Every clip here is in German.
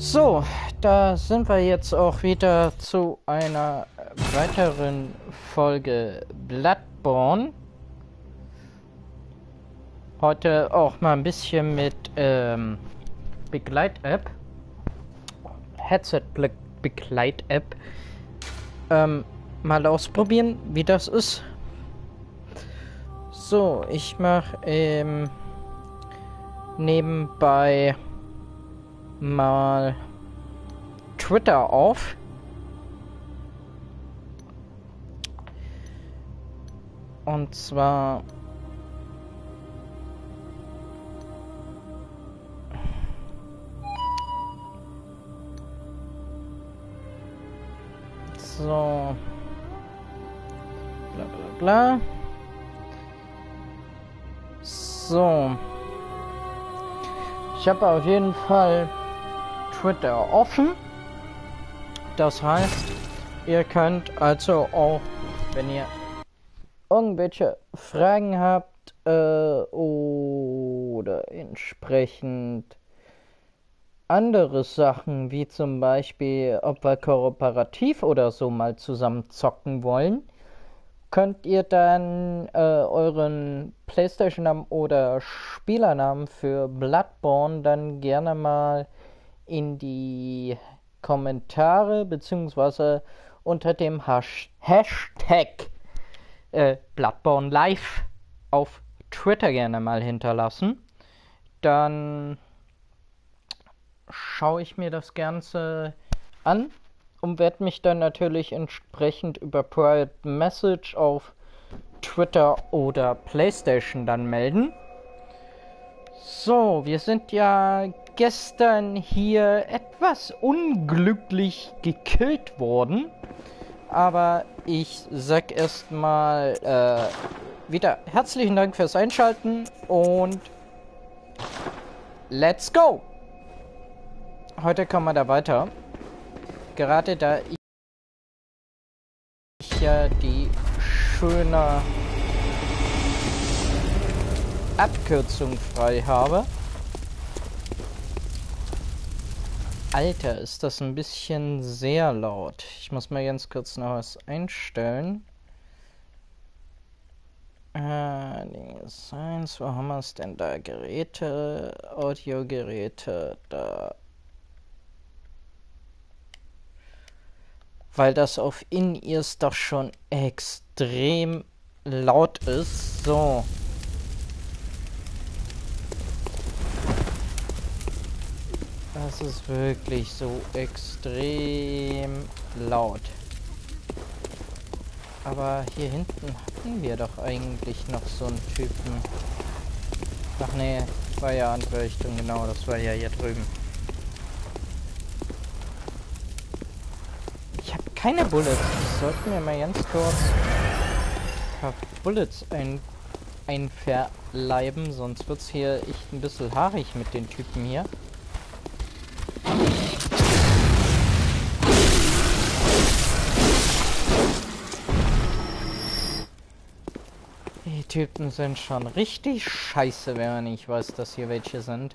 So, da sind wir jetzt auch wieder zu einer weiteren Folge Bloodborne. Heute auch mal ein bisschen mit Begleit-App, Headset-Begleit-App, mal ausprobieren, wie das ist. So, ich mache nebenbei mal Twitter auf. Und zwar so bla bla bla. So. Ich habe auf jeden Fall Twitter offen. Das heißt, ihr könnt also auch, wenn ihr irgendwelche Fragen habt oder entsprechend andere Sachen, wie zum Beispiel, ob wir kooperativ oder so mal zusammen zocken wollen, könnt ihr dann euren PlayStation-Namen oder Spielernamen für Bloodborne dann gerne mal in die Kommentare beziehungsweise unter dem Hashtag Bloodborne Live auf Twitter gerne mal hinterlassen. Dann schaue ich mir das Ganze an und werde mich dann natürlich entsprechend über Private Message auf Twitter oder PlayStation dann melden. So, wir sind ja gestern hier etwas unglücklich gekillt worden. Aber ich sag erstmal wieder herzlichen Dank fürs Einschalten und let's go! Heute kommen wir da weiter. Gerade da ich ja die schöne Abkürzung frei habe. Alter, ist das ein bisschen sehr laut. Ich muss mal ganz kurz noch was einstellen. Designs, wo haben wir es denn da? Geräte, Audiogeräte, da. Weil das auf In-Ears doch schon extrem laut ist. So. Das ist wirklich so extrem laut. Aber hier hinten hatten wir doch eigentlich noch so einen Typen. Ach nee, war ja andere Richtung, genau, das war ja hier drüben. Ich habe keine Bullets. Ich sollte mir mal ganz kurz ein paar Bullets einverleiben, sonst wird es hier echt ein bisschen haarig mit den Typen hier. Die Typen sind schon richtig scheiße, wenn man nicht weiß, dass hier welche sind.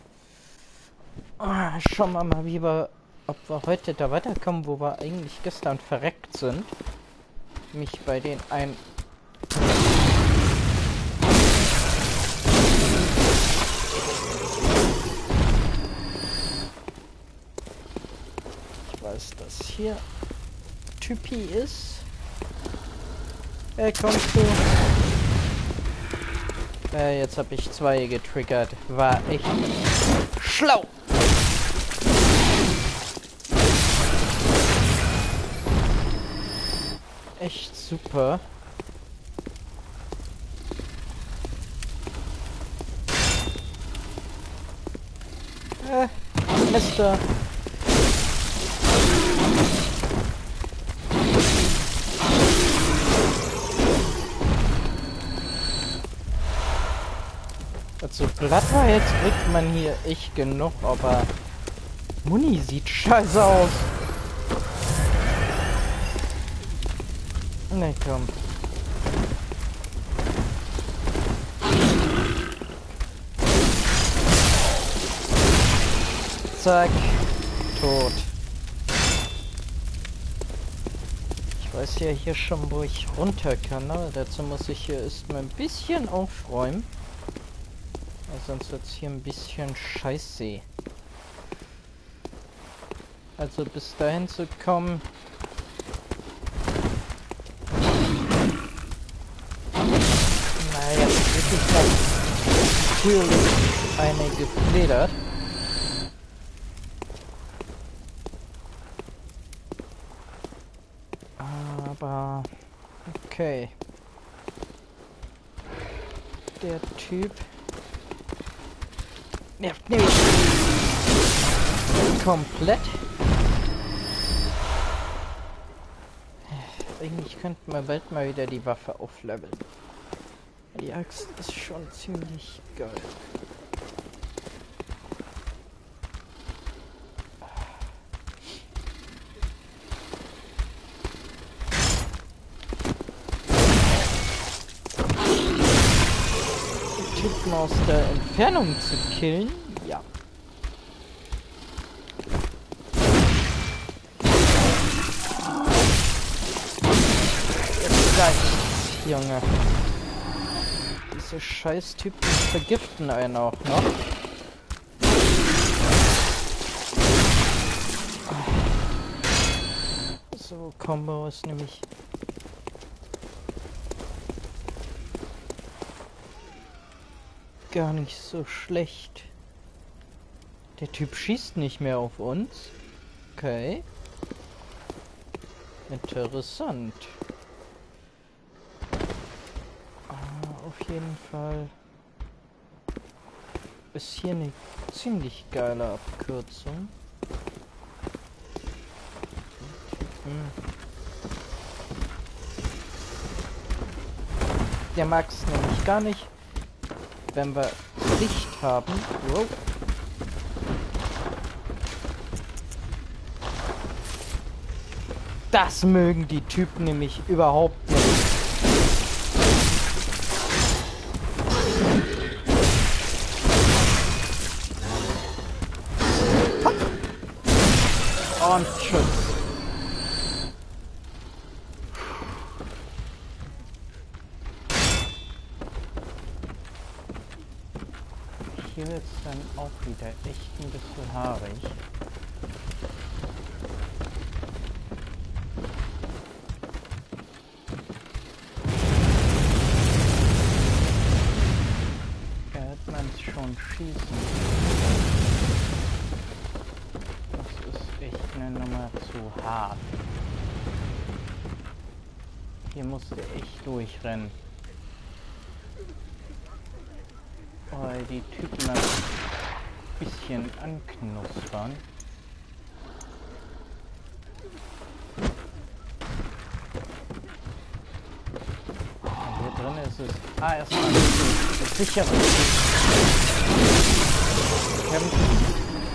Schauen wir mal, ob wir heute da weiterkommen, wo wir eigentlich gestern verreckt sind. Mich bei den ein... Ich weiß, dass hier Typi ist. Kommst du? Jetzt habe ich zwei getriggert. War echt schlau. Echt super. Mister. Also Blatter jetzt kriegt man hier echt genug, aber Muni sieht scheiße aus. Ne, komm. Zack. tot. Ich weiß ja hier schon, wo ich runter kann, aber dazu muss ich hier erstmal ein bisschen aufräumen. Weil sonst wird es hier ein bisschen scheiße. Also bis dahin zu kommen. Naja, wirklich natürlich eine gefledert. Aber okay. Der Typ nervt nämlich komplett. Eigentlich könnten wir bald mal wieder die Waffe aufleveln. Die Axt ist schon ziemlich geil. Typen aus der Entfernung zu killen, ja. Jetzt reicht's, Junge. Diese Scheißtypen vergiften einen auch noch. So, Combo ist nämlich gar nicht so schlecht. Der Typ schießt nicht mehr auf uns. Okay. Interessant. Auf jeden Fall ist hier eine ziemlich geile Abkürzung. Der mag es nämlich gar nicht, wenn wir Licht haben. Wow. Das mögen die Typen nämlich überhaupt nicht. Und Schuss. Hier wird es dann auch wieder echt ein bisschen haarig. Da hört man es schon schießen. Das ist echt eine Nummer zu hart. Hier musst du echt durchrennen. Weil die Typen ein bisschen anknuspern. Und hier drin ist es erstmal sicher kämpfen.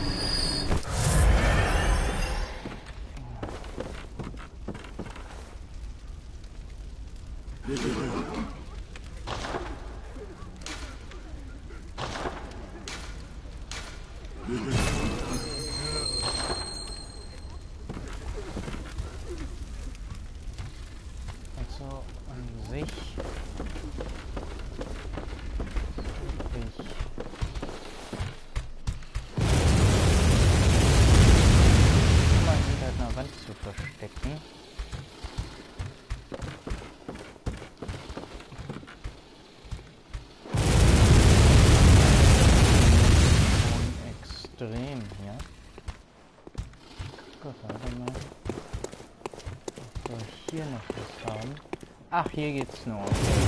Also an sich mal hinter einer Wand zu verstecken. Extrem hier. Guck, warte mal. Ob wir hier noch was haben. Ach, hier geht's nur.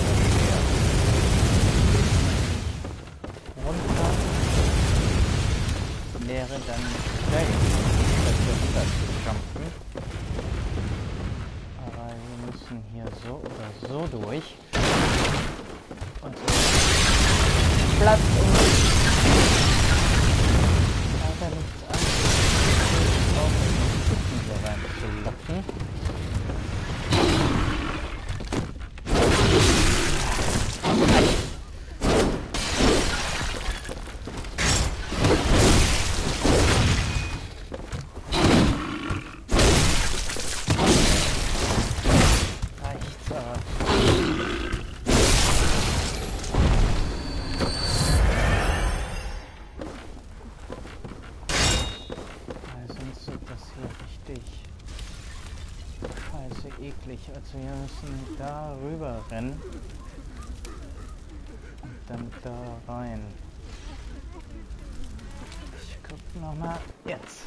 Runter. Wäre dann gleich, dass wir runter zu jumpen. Aber wir müssen hier so oder so durch. Und so. Platz aber nichts anderes. Auch in die Tüten reinzulocken. hier richtig scheiße eklig. Also wir müssen da rüber rennen und dann da rein. Ich guck nochmal jetzt.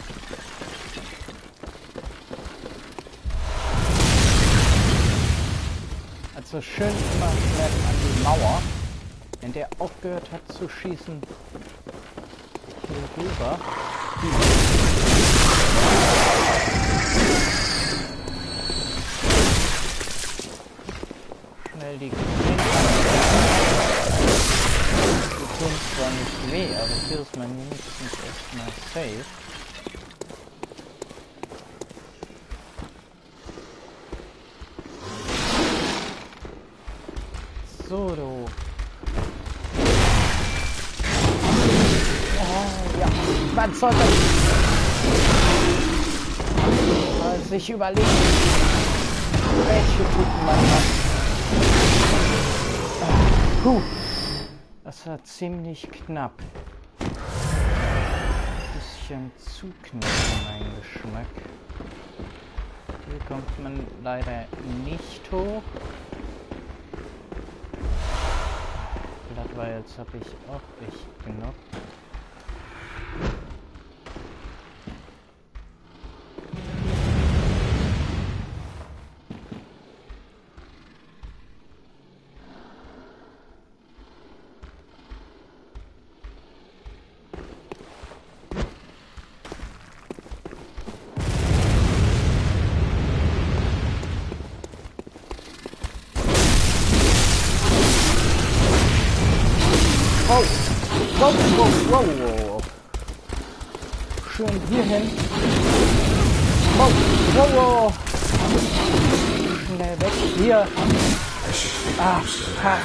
Also schön immer schnell an die Mauer. Wenn der aufgehört hat zu schießen, hier rüber. Schnell die tun zwar nicht weh, aber hier ist man wenigstens erstmal safe. So, du. Oh, ja, man sollte sich überlegen, welche Typen man hat. Puh, das war ziemlich knapp. Bisschen zu knapp für meinen Geschmack. Hier kommt man leider nicht hoch. Weil jetzt habe ich auch echt genug. Wow. Schön hier hin. Wow. Schnell weg hier. Ah, fuck.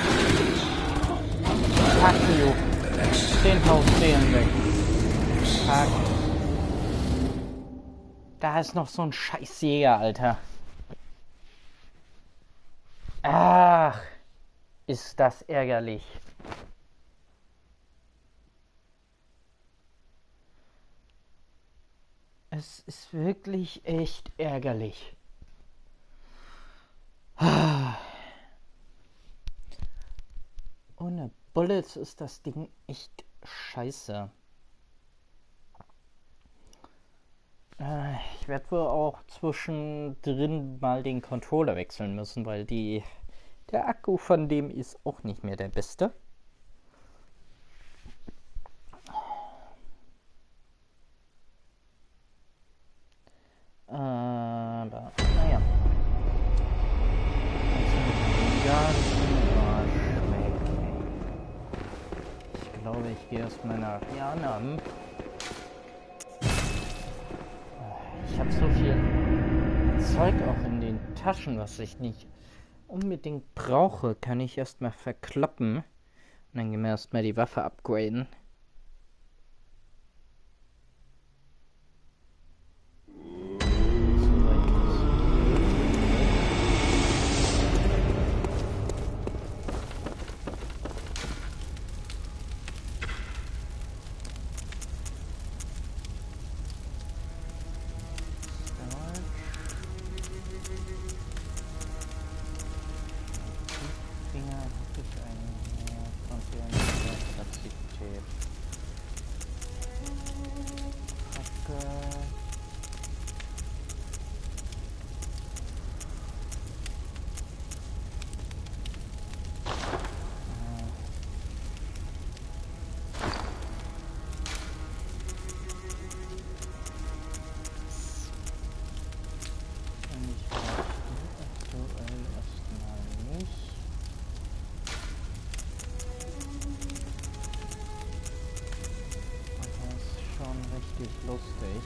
Fuck you. Den Haus sehen weg. Fuck. Da ist noch so ein Scheißjäger, Alter. Ach, ist das ärgerlich. Es ist wirklich echt ärgerlich. Ohne Bullets ist das Ding echt scheiße. Ich werde wohl auch zwischendrin mal den Controller wechseln müssen, weil der Akku von dem ist auch nicht mehr der beste. Aber, naja. Ich glaube, ich gehe erstmal nach Janam. Ich habe so viel Zeug auch in den Taschen, was ich nicht unbedingt brauche, kann ich erstmal verkloppen. Und dann gehen wir erstmal die Waffe upgraden. Lustig.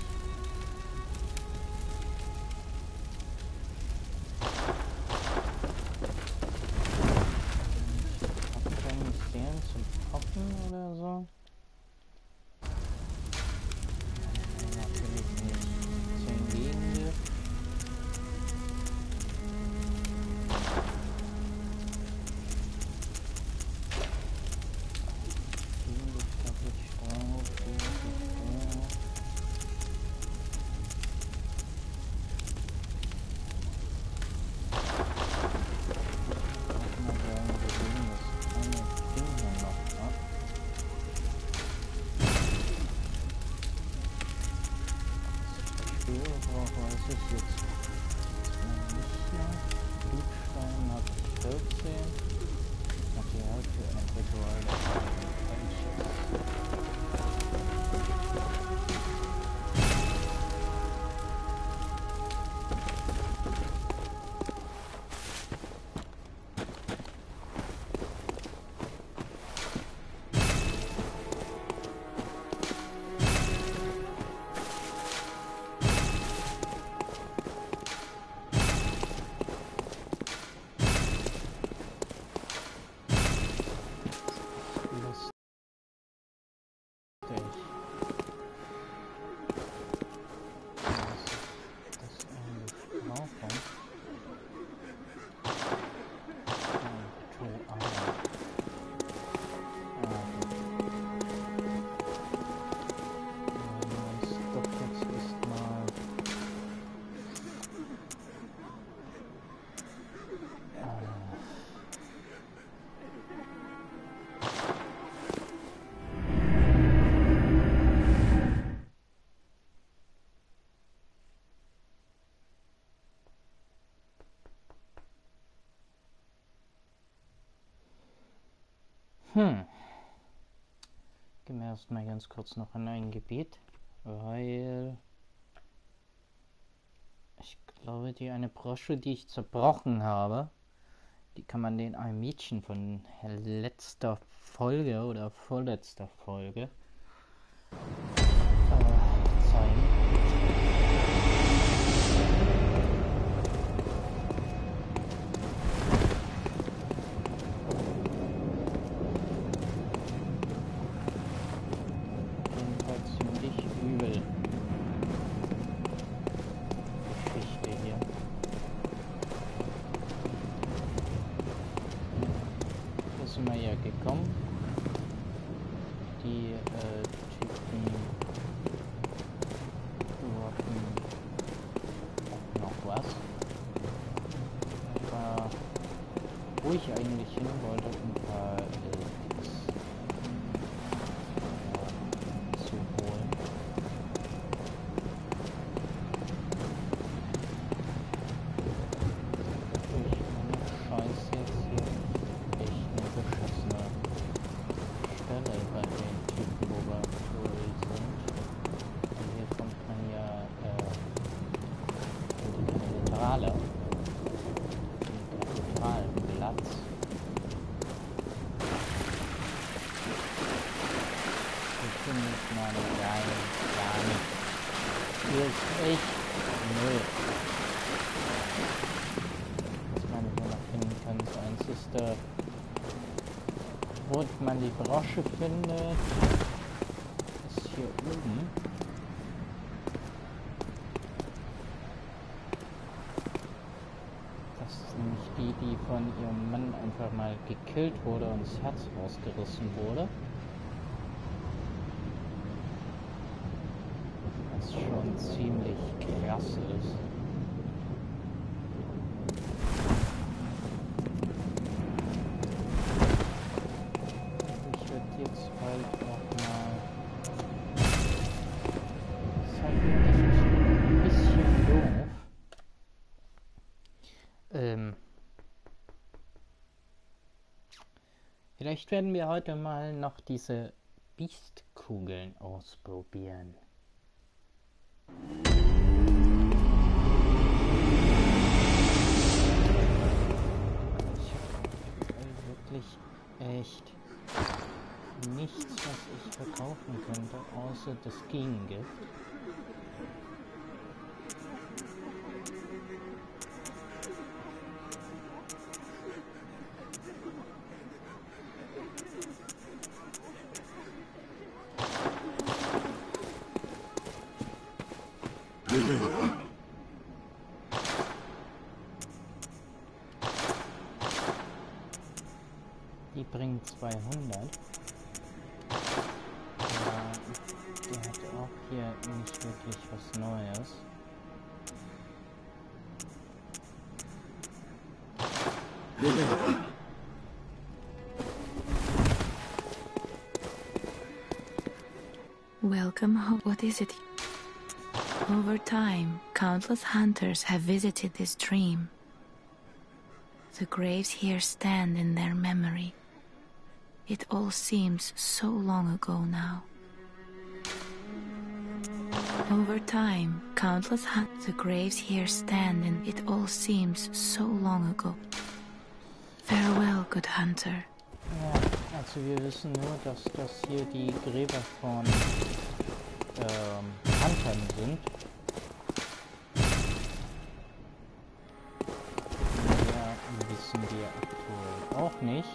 Kann ich sehen zum Poppen oder so? Natürlich nicht. 10 Gegengift. Gegengift habe ich drauf. Was ist jetzt? Blutstein hat 14. Material für ein Ritual der Gehen wir erstmal ganz kurz noch in ein Gebiet, weil ich glaube, die eine Brosche, die ich zerbrochen habe, die kann man den einem Mädchen von letzter Folge oder vorletzter Folge zeigen. Sind wir ja gekommen. Die Typen wollten auch noch was. Aber wo ich eigentlich hin wollte, ein paar zu holen. Durch meine Scheiße jetzt hier. Beschissene Stelle bei den Typen, wo wir sind. Und hier kommt man ja in die Kathedrale. Den Kathedralenplatz. Hier findet man gar nicht. Hier ist echt null. Was man hier noch finden kann, das einzigste, wo man die Brosche findet, ist hier oben. Das ist nämlich die von ihrem Mann einfach mal gekillt wurde und das Herz rausgerissen wurde. Was schon ziemlich krass ist. Vielleicht werden wir heute mal noch diese Biestkugeln ausprobieren. Ich habe wirklich echt nichts, was ich verkaufen könnte, außer das Gegengift. Die bringt 200. Aber der hat auch hier nicht wirklich was Neues. Welcome home. What is it? Over time, countless hunters have visited this stream. The graves here stand in their memory. It all seems so long ago now. Over time, the graves here stand and it all seems so long ago. Farewell, good hunter. Ja, also wir wissen nur, dass das hier die Gräber von Huntern sind. Mehr wissen wir aktuell auch nicht.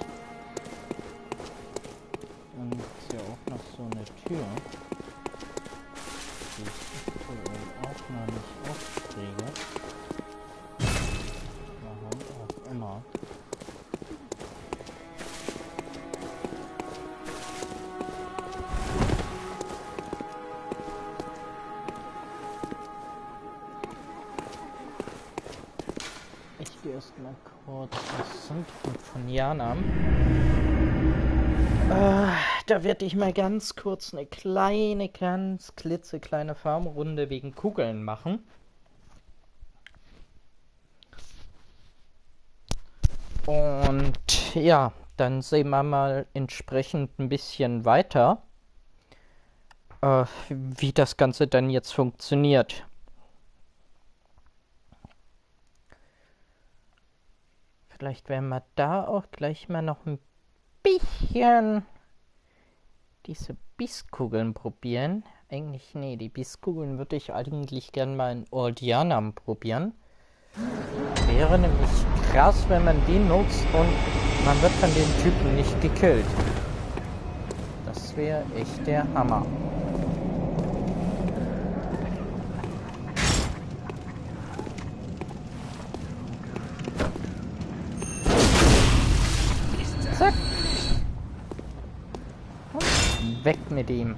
Und ist ja auch noch so eine Tür, die ich aktuell auch noch nicht aufkriege. Warum auch immer. Ich gehe erstmal kurz ins Zentrum von Jana. Da werde ich mal ganz kurz eine kleine, ganz klitzekleine Farmrunde wegen Kugeln machen. Und ja, dann sehen wir mal entsprechend ein bisschen weiter, wie das Ganze dann jetzt funktioniert. Vielleicht werden wir da auch gleich mal noch ein bisschen diese Bisskugeln probieren. Eigentlich, nee, die Bisskugeln würde ich eigentlich gern mal in Ordianam probieren. Wäre nämlich krass, wenn man die nutzt und man wird von den Typen nicht gekillt. Das wäre echt der Hammer. Zack. Und weg mit ihm.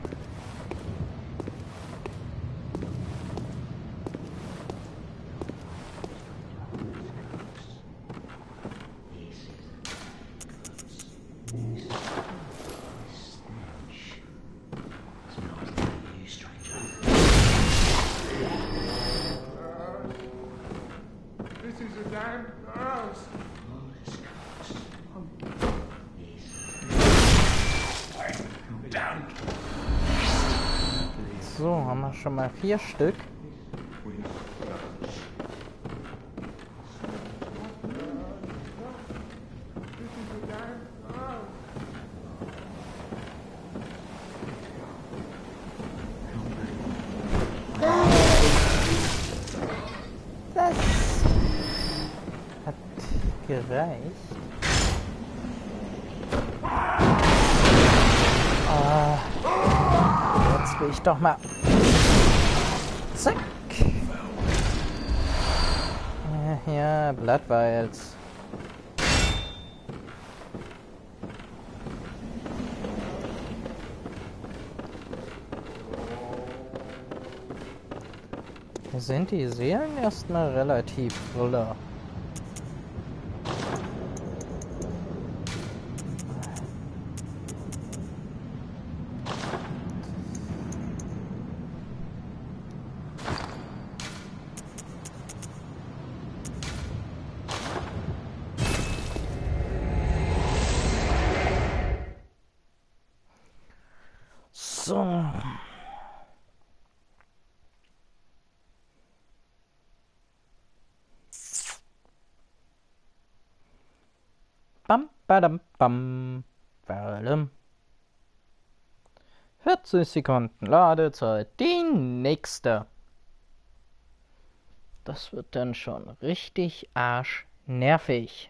So, haben wir schon mal 4 Stück. Das hat gereicht. Jetzt will ich doch mal. Zack. Ja, Bloodvials. Sind die Seelen erstmal relativ voller. So. Bam, badam, bam. 40 Sekunden Ladezeit. Die nächste. Das wird dann schon richtig arschnervig.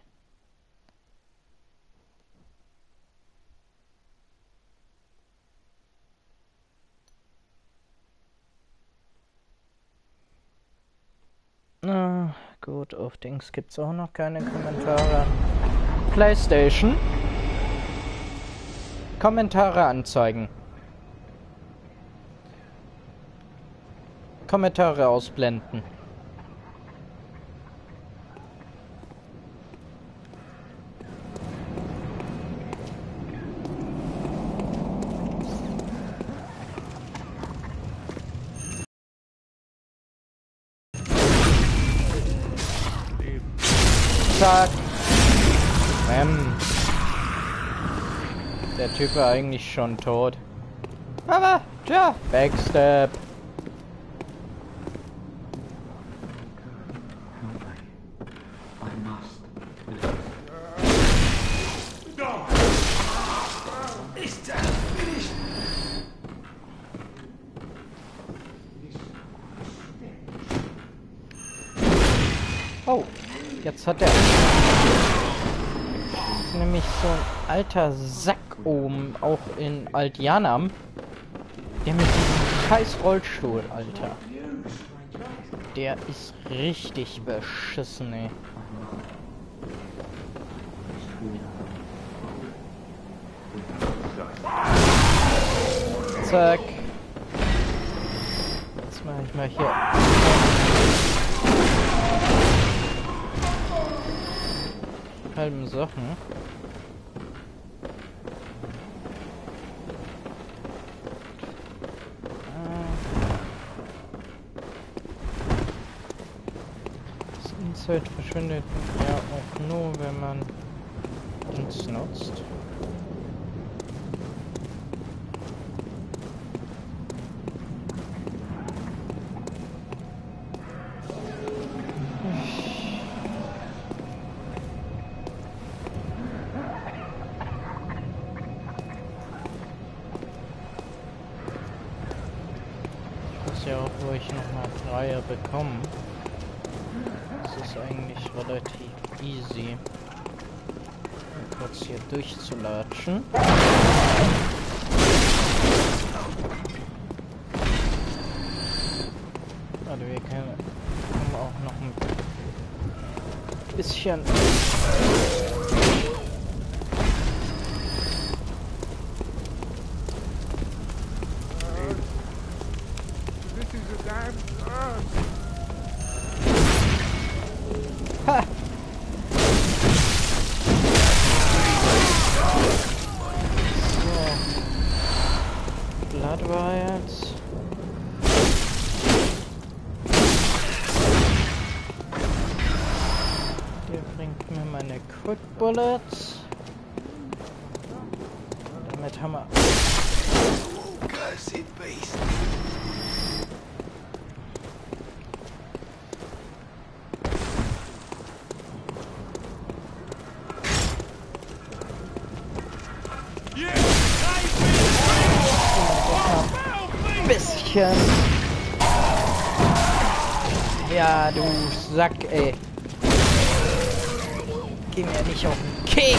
Na gut, auf Dings gibt es auch noch keine Kommentare. PlayStation. Kommentare anzeigen. Kommentare ausblenden. Zack. Der Typ war eigentlich schon tot. Aber, tja, Backstep. Oh, jetzt hat er... Das ist nämlich so ein alter Sack oben, auch in Aldianam. Der mit diesem scheiß Rollstuhl, Alter. Der ist richtig beschissen, ey. Zack. Jetzt mache ich mal hier... halben Sachen. Das Insight verschwindet ja auch nur, wenn man uns nutzt. Ja auch, wo ich nochmal Dreier bekomme. Das ist eigentlich relativ easy. Mal kurz hier durchzulatschen. Also wir können auch noch ein bisschen... Ha! So. Blood Riots. Der bringt mir meine Quick Bullets. Damit haben wir... Cursed beast. Bisschen. Ja, du Sack, ey. Geh mir nicht auf den Keks.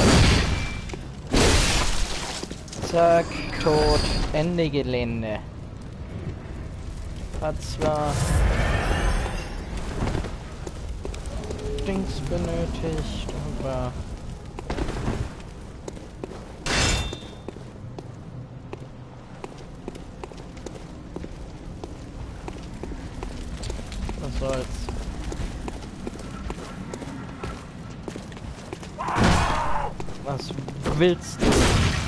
Zack, tot. Ende Gelände. Hat zwar Dings benötigt, aber... was soll's. Was willst du?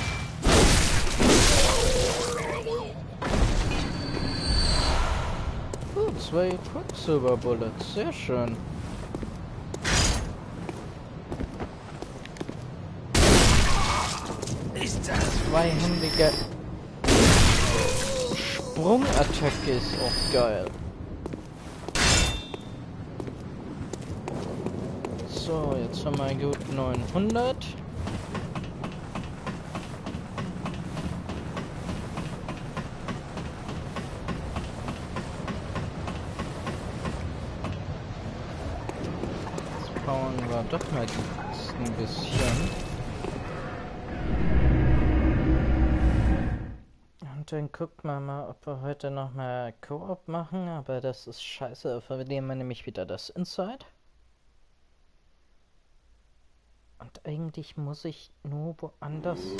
Zwei Quicksilver Bullets, sehr schön. Zweihändige Sprungattacke ist auch geil. So, jetzt haben wir gut 900. Jetzt bauen wir doch mal ein bisschen. Und dann gucken wir mal, ob wir heute noch mal Koop machen, aber das ist scheiße, da verlieren wir nämlich wieder das Inside. Und eigentlich muss ich nur woanders... Ich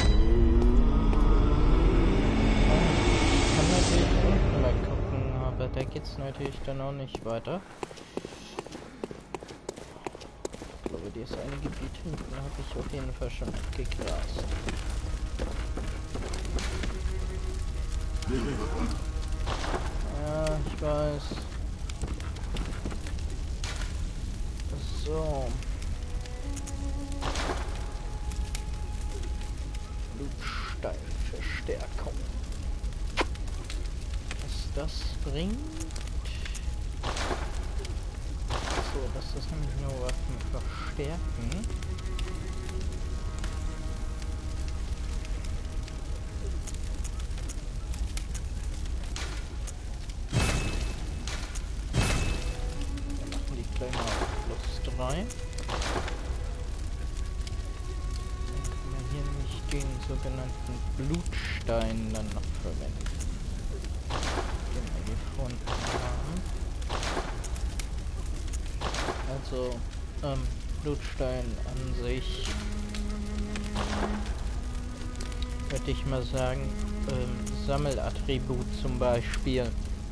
kann natürlich unten mal gucken, aber da geht's natürlich dann auch nicht weiter. Ich glaube, dieses eine Gebiet hinten habe ich auf jeden Fall schon abgegrast. Ja, ich weiß. So. bringt. So, das ist nämlich nur Waffen verstärken. Wir machen die gleich mal auf +3. Dann können wir hier nämlich den sogenannten Blutstein dann noch verwenden. Den wir hier vorne haben. Also, Blutstein an sich, würde ich mal sagen, Sammelattribut zum Beispiel.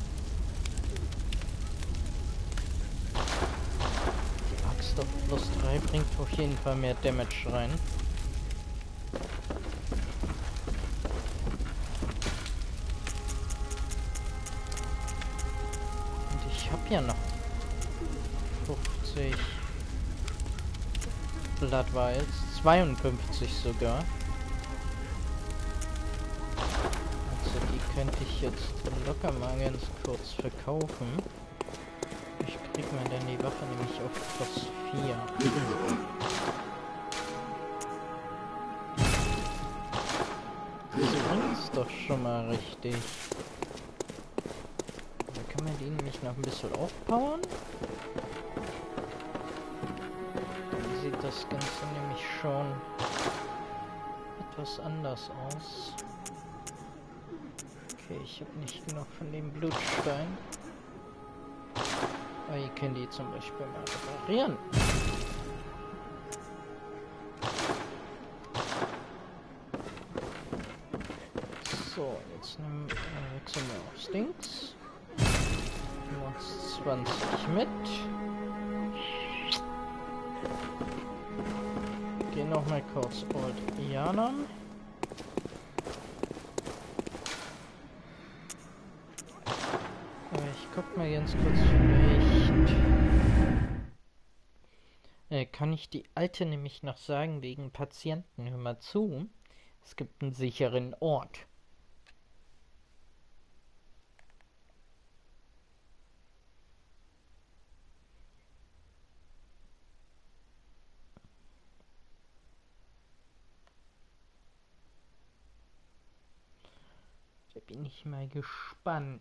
Die Axt auf +3 bringt auf jeden Fall mehr Damage rein. Und ich habe ja noch 50 Blood Vials, 52 sogar. Also die könnte ich jetzt locker mal ganz kurz verkaufen. Ich krieg mir dann die Waffe nämlich auf +4. Das ist doch schon mal richtig. Da kann man die nämlich noch ein bisschen aufpowern. Sieht das Ganze nämlich schon etwas anders aus. Okay, ich habe nicht genug von dem Blutstein. Aber ihr könnt die zum Beispiel mal reparieren. So, jetzt wechseln wir auf Stinks. Nehmen uns 20 mit. Gehen noch mal kurz Old Iana. Ich guck mal ganz kurz, vielleicht kann ich die Alte nämlich noch sagen, wegen Patienten. Hör mal zu, es gibt einen sicheren Ort. Da bin ich mal gespannt.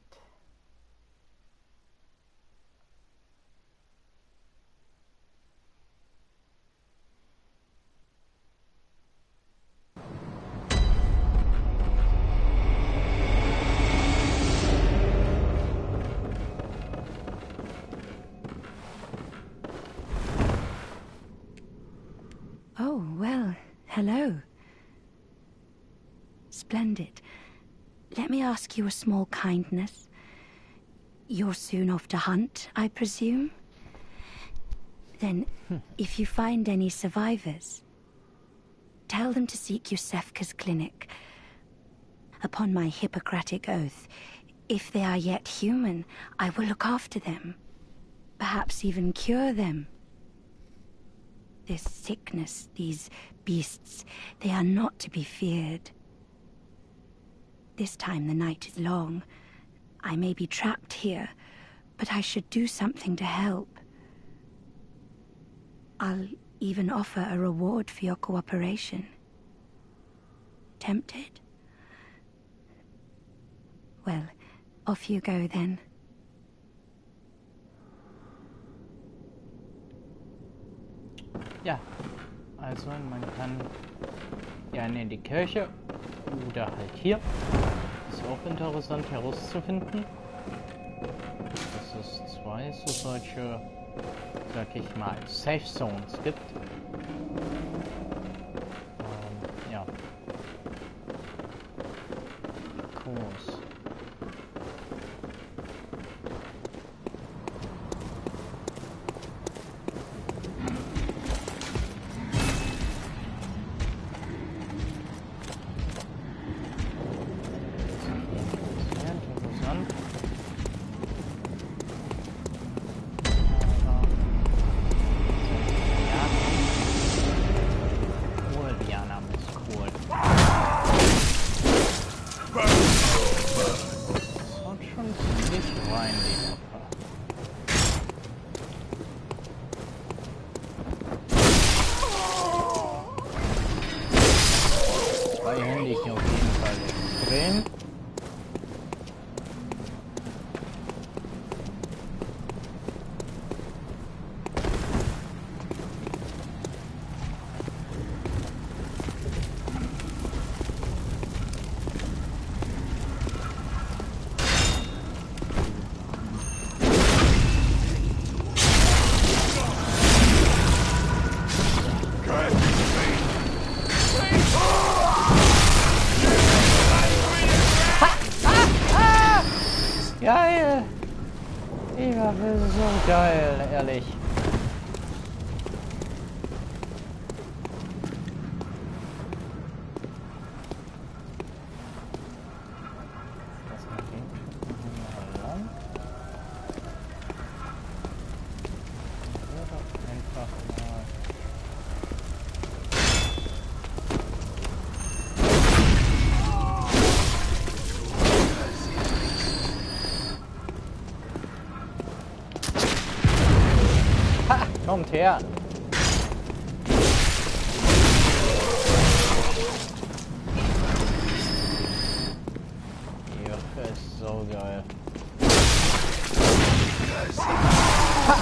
Oh, well, hello. Splendid. Let me ask you a small kindness. You're soon off to hunt, I presume? Then, if you find any survivors, tell them to seek Yusefka's clinic. Upon my Hippocratic oath, if they are yet human, I will look after them. Perhaps even cure them. This sickness, these beasts, they are not to be feared. This time the night is long. I may be trapped here, but I should do something to help. I'll even offer a reward for your cooperation. Tempted? Well, off you go then. Ja, also man kann gerne in die Kirche oder halt hier. Ist auch interessant herauszufinden, dass es zwei so solche, sag ich mal, Safe Zones gibt. Ja. Kurs. Die Waffe ist so geil, ehrlich. Kommt her! Die Waffe ist so geil. Ha!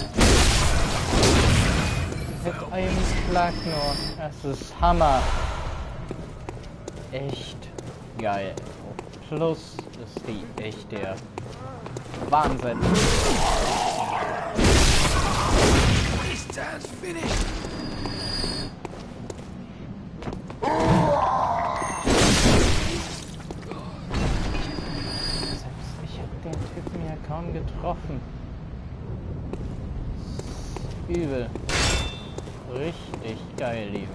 Mit einem Schlag nur. Das ist Hammer. Echt geil. Plus ist die echt der Wahnsinn. Sounds finished. Selbst ich hab den Typen ja kaum getroffen. Übel. Richtig geil, lieber.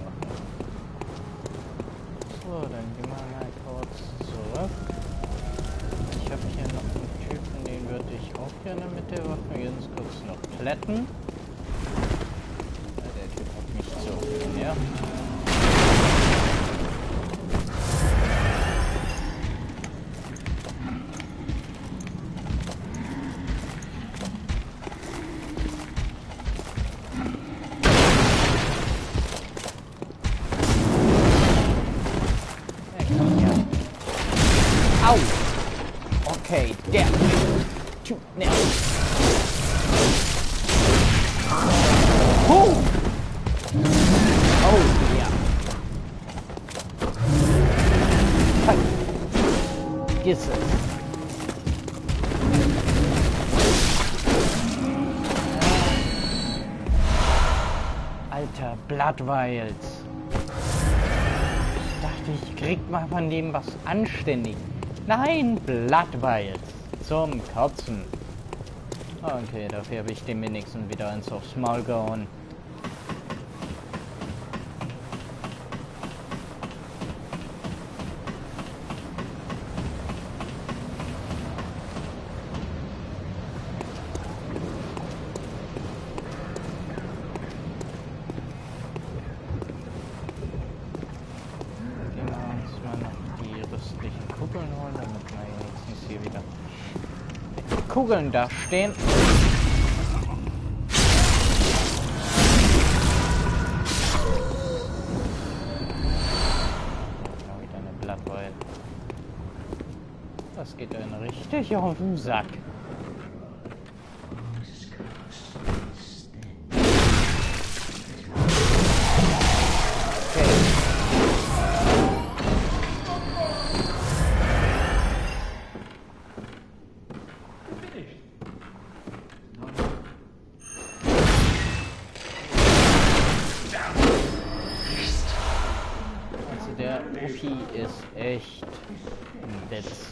So, dann gehen wir mal kurz zurück. Ich habe hier noch einen Typen, den würde ich auch gerne mit der Waffe ganz kurz noch plätten. Ja. Hey, komm her. Au! Okay, der Typ nervt. Oh, ja. Hey. Vergiss es. Alter, Bloodwild. Ich dachte, ich krieg mal von dem was anständig. Nein, Bloodwild. Zum Kotzen. Okay, dafür habe ich dem wenigstens wieder eins aufs Maul gehauen. Kugeln da stehen. Wieder eine Bloodwild. Das geht dann richtig auf den Sack. Der Profi ist echt ein Witz.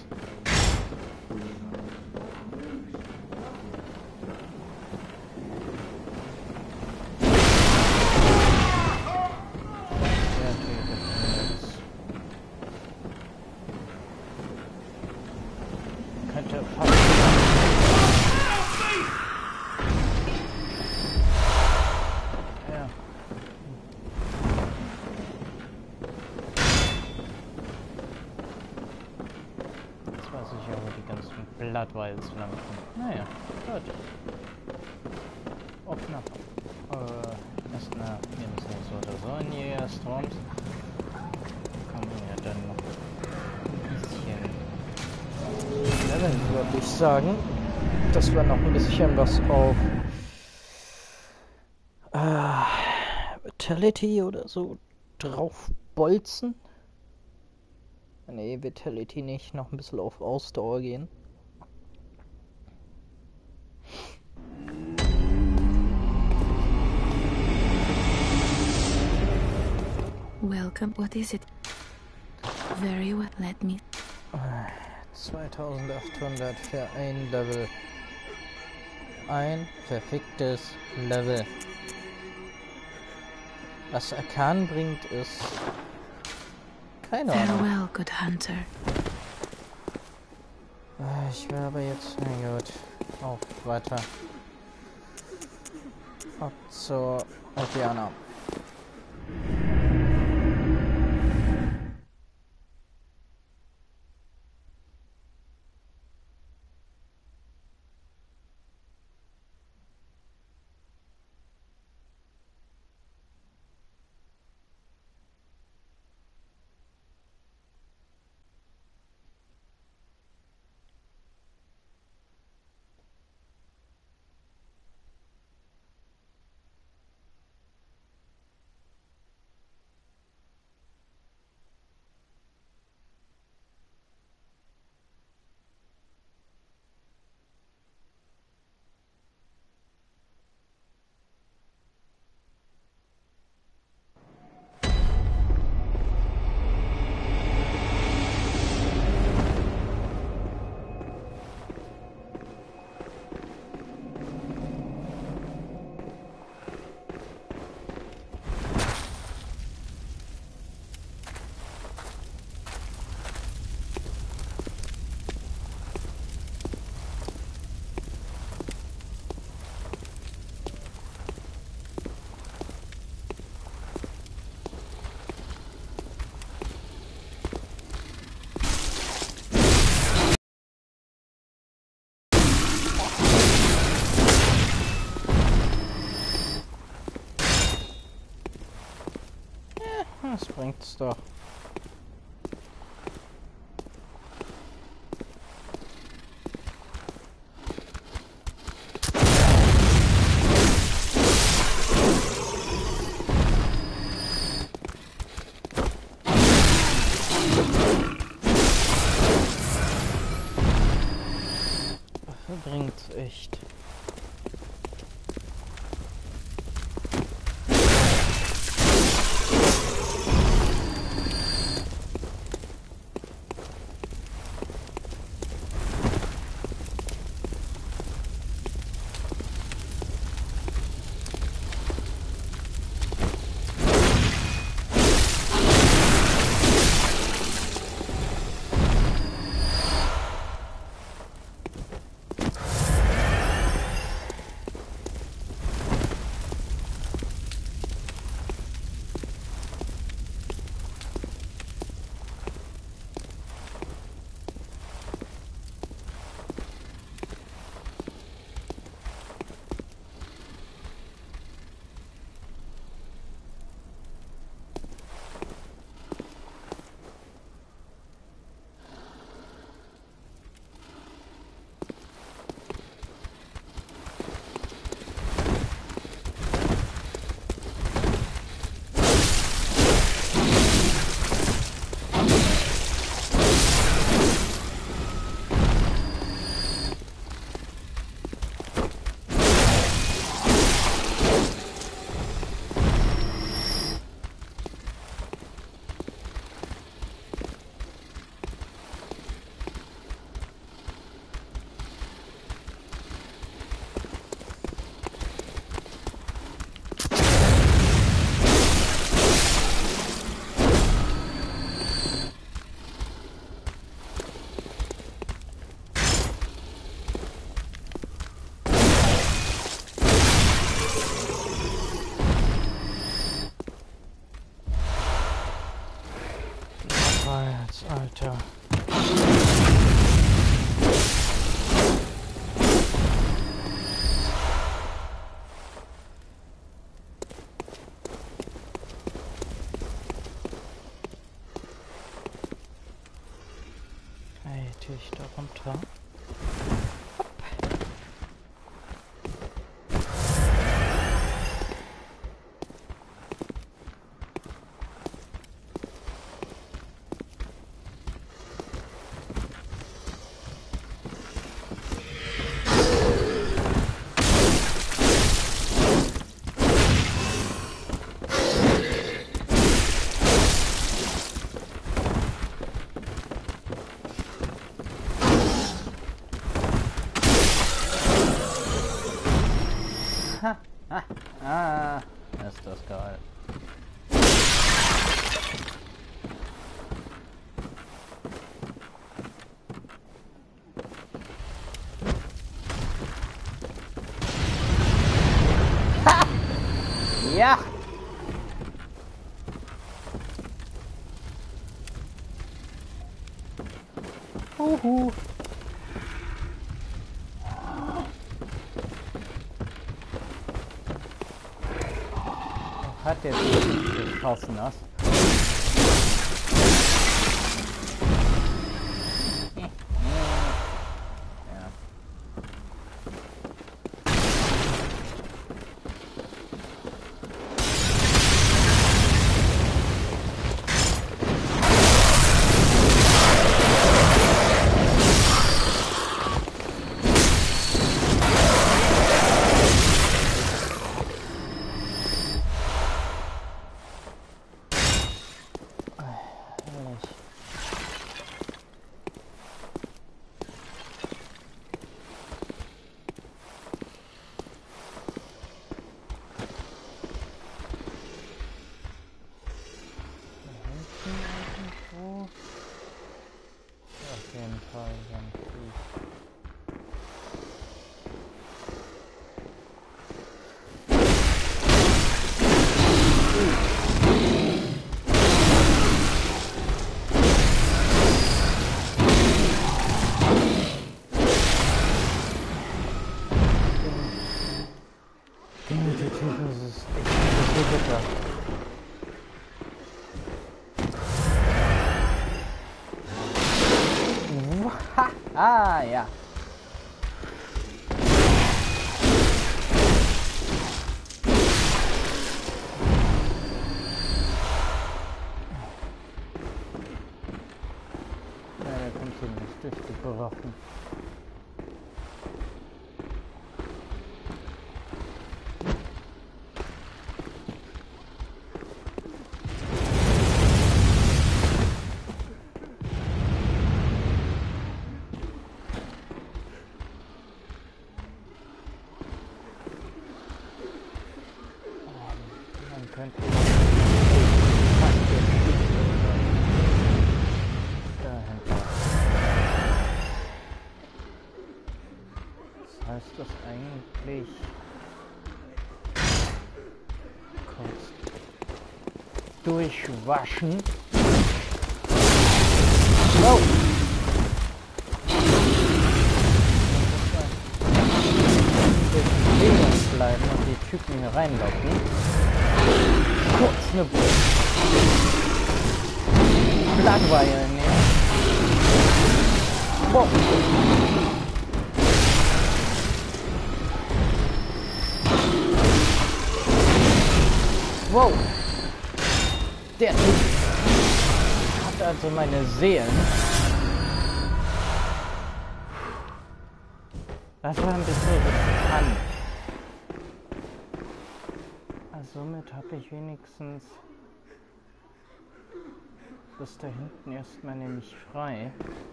Könnte fast. Ja. Bloodwilds langsam. Naja, gut. Offener. Erstmal, wir müssen so oder so in die Jägerstorms. Kommen wir ja dann noch ein bisschen leveln, würde ich sagen. Dass wir noch ein bisschen was auf Vitality oder so draufbolzen. Nee, Vitality nicht. Noch ein bisschen auf Ausdauer gehen. Welcome. What is it? Very well. Let me. 2800 für ein Level. ein verficktes Level. Was Arkan bringt, ist keine Ahnung. Farewell, good hunter. Ich will aber jetzt, na gut, auch weiter. Ab zur Aldiana. Das bringt's doch. Dafür bringt's echt. Alter. Hey, tue ich da runter? Ist das geil. Ha! Ja! Huhu. Hat jetzt geschossen, das? Ja. Auf jeden Fall ganz gut. Das ist echt so bitter. Ja. Ja, der kommt hier nicht durchgebrochen. Könnte dahinter. Das heißt das eigentlich kurz durchwaschen. Oh. Bleiben und die Typen hier reinlocken. Kurz eine Blattweihe nehmen. Wow. Wow. Der Typ hat also meine Seelen. Das war ein bisschen riskant. Somit habe ich wenigstens bis da hinten erstmal nämlich frei.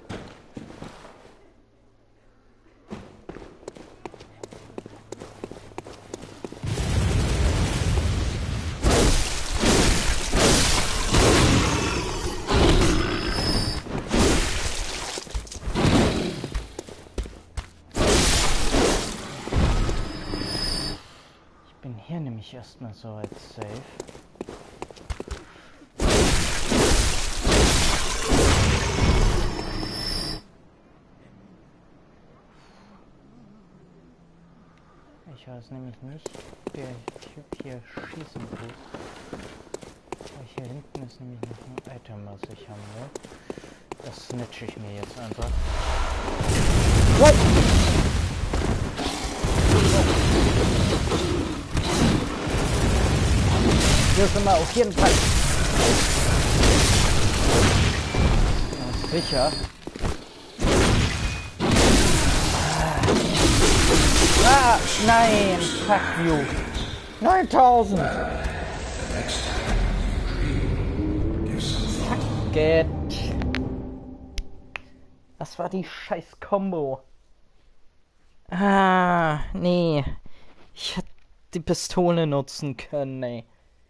Hier nehme ich erstmal so als safe. Ich weiß nämlich nicht, der Typ hier schießen tut. Aber hier hinten ist nämlich noch ein Item, was ich haben will. Das snitche ich mir jetzt einfach. What? Hier sind wir auf jeden Fall. Sicher. Ah, nein, fuck you. 9000. Fuck it. Was war die scheiß Combo? Ah, nee. die Pistole nutzen können, ey.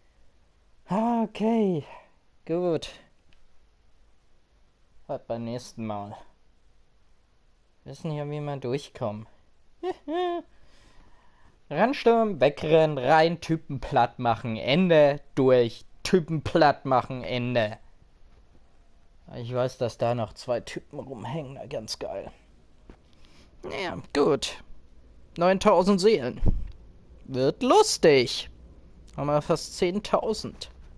Okay, gut. Halt beim nächsten Mal. Wissen ja, wie man durchkommt. Ransturm, wegrennen, rein, Typen platt machen, Ende, durch, Typen platt machen, Ende. Ich weiß, dass da noch 2 Typen rumhängen, na, ganz geil. Ja, gut. 9000 Seelen. Wird lustig. Haben wir fast 10.000.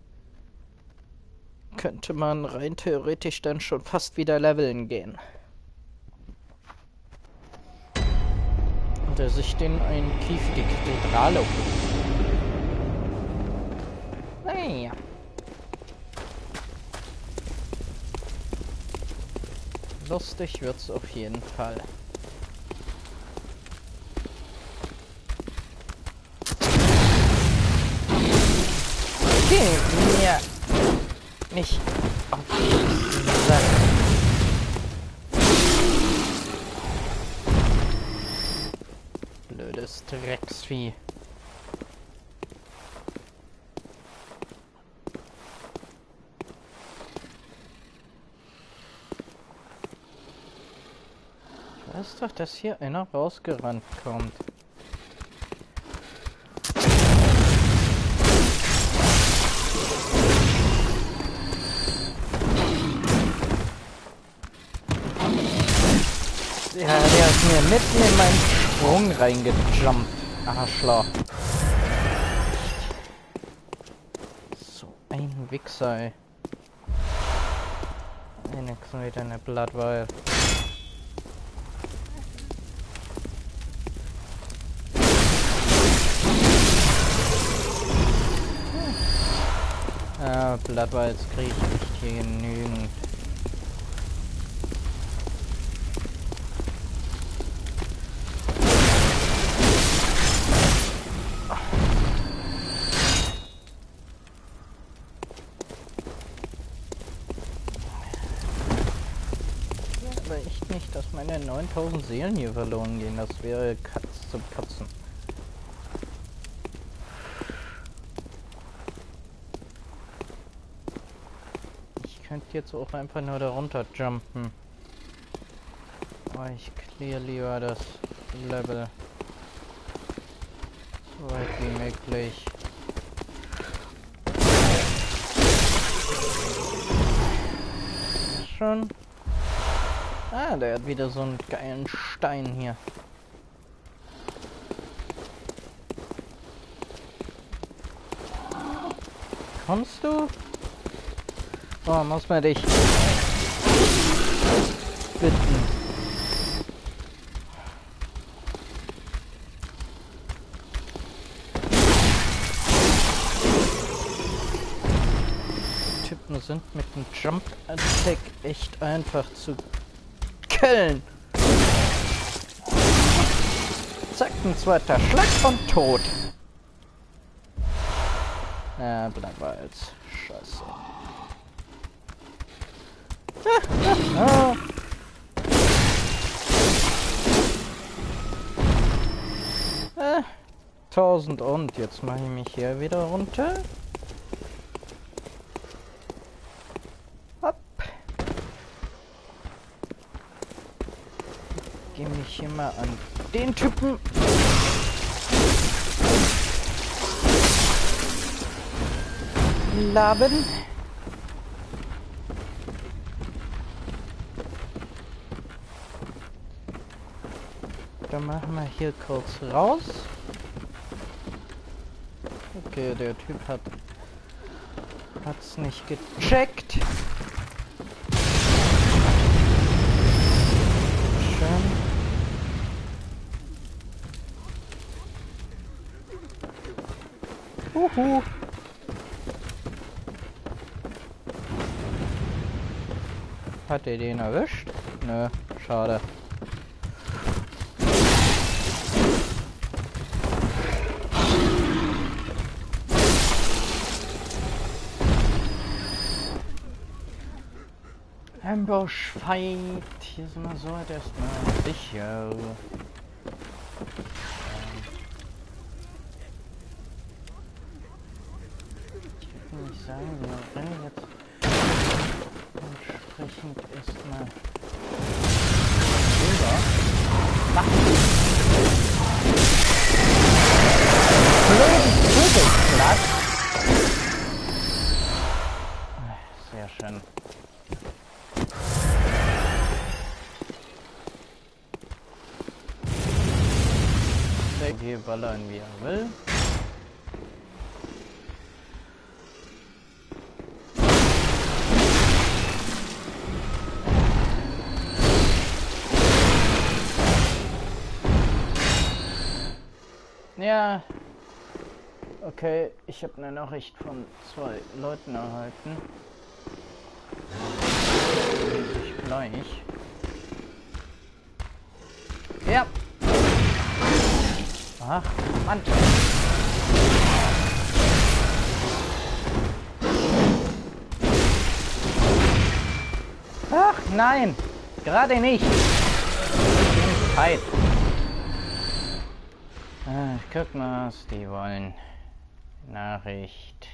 Könnte man rein theoretisch dann schon fast wieder leveln gehen. Oder sich den einen Kief die Kathedrale holen. Naja. Lustig wird's auf jeden Fall. Okay, mir nicht auf die Sache. Blödes Drecksvieh. Ich weiß doch, dass hier einer rausgerannt kommt. Ja, der ist mir mitten in meinen Sprung reingejumpt. Arschloch. So ein Wichser, ey. Nix wieder eine Blattweil. Ja, Blattweils kriege ich nicht hier genügend. Aber echt nicht, dass meine 9000 Seelen hier verloren gehen. Das wäre zum Kotzen. Ich könnte jetzt auch einfach nur da runter jumpen. Aber ich clear lieber das Level so weit wie möglich. Schon. Ah, der hat wieder so einen geilen Stein hier. Kommst du? Oh, muss man dich bitten. Typen sind mit dem Jump Attack echt einfach zu killen. Zack, ein zweiter Schlag und tot. Ja, bleib mal als Scheiße. Ah. 1000 und jetzt mache ich mich hier wieder runter. Hopp. Geh mich hier mal an den Typen. Laben. Dann machen wir hier kurz raus. Okay, der Typ hat's nicht gecheckt. Schön. Huhu. Hat er den erwischt? Nö, schade. Ambush-Fight. Hier sind wir so halt erstmal sicher. sagen, wir rennen jetzt entsprechend erstmal rüber. Mach! Blöden Vögelplatz! Sehr schön. Hier ballern wie er will. Ja, okay, ich habe eine Nachricht von 2 Leuten erhalten. Ich gleich. Ja. Ach, Mann. Ach, nein. Gerade nicht. Zeit. Guck mal, was die wollen. Nachricht.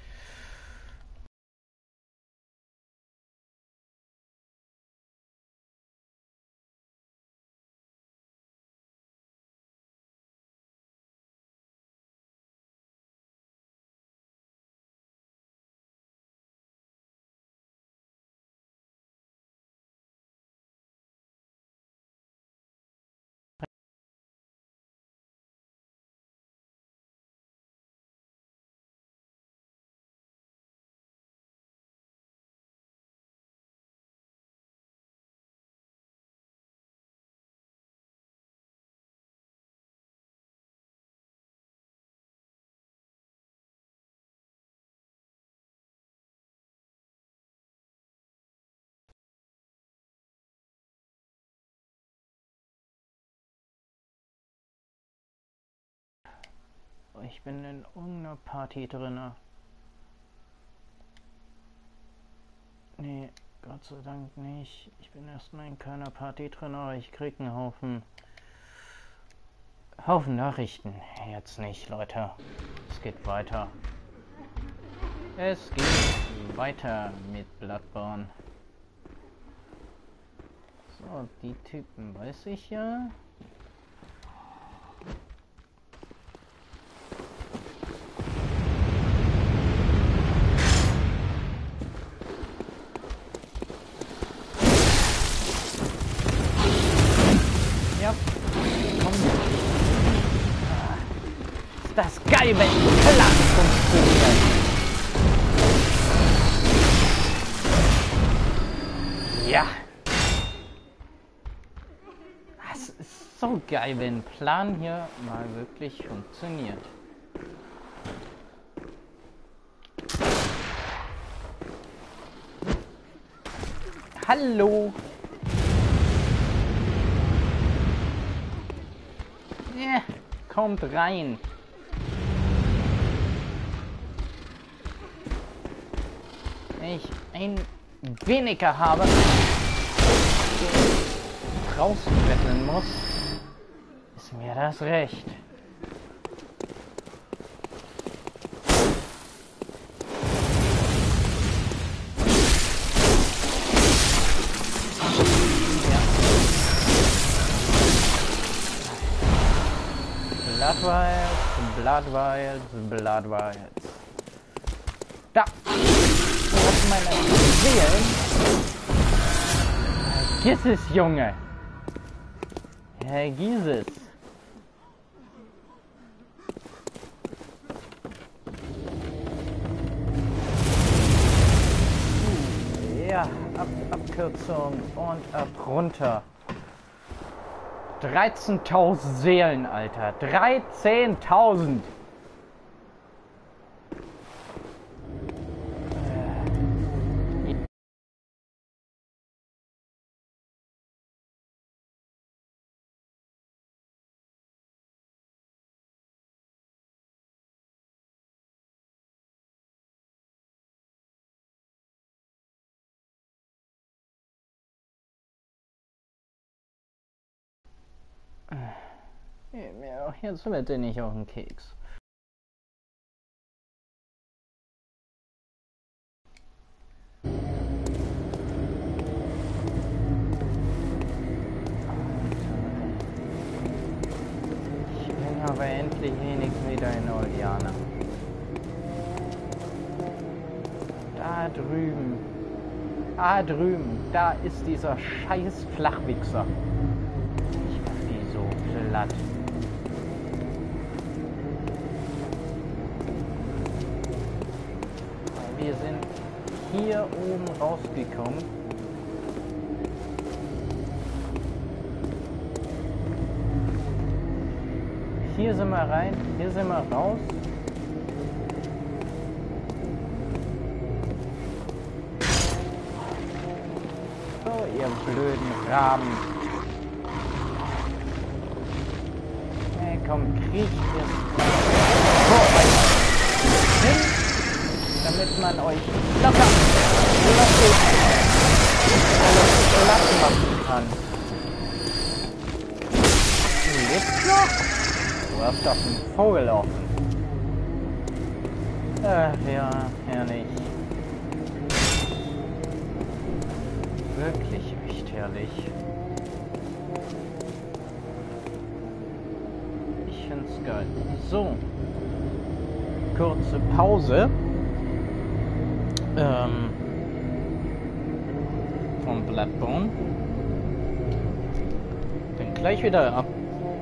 Ich bin in irgendeiner Party drinne. Nee, Gott sei Dank nicht. Ich bin erstmal in keiner Party drin, aber ich krieg einen Haufen Nachrichten. Jetzt nicht, Leute. Es geht weiter. Es geht weiter mit Bloodborne. So, die Typen weiß ich ja. Ja, komm. Ist das geil, wenn Plan funktioniert. Ja. Das ist so geil, wenn ein Plan hier mal wirklich funktioniert. Hallo. Ja, kommt rein. Wenn ich ein weniger habe, draußen betteln muss, ist mir das recht. Blood Wild. Da! Das ist meine Seelen. Vergiss es, Junge! Vergiss es! Ja, Abkürzung und ab runter. 13.000 Seelen, Alter. 13.000! Jetzt wird er nicht auf den Keks. Aber endlich wenigstens wieder in Oleana. Da drüben. Da drüben. Da ist dieser scheiß Flachwichser. Ich mach die so platt. Wir sind hier oben rausgekommen. Hier sind wir rein, hier sind wir raus. So, ihr blöden Raben. Hey, komm, kriegt jetzt hin, damit man euch locker platt machen kann. Du lebst noch? Du hast doch einen Vogel offen. Ach ja, herrlich. Wirklich echt herrlich. Ich find's geil. So. Kurze Pause. Von Bloodborne. Dann gleich wieder ab.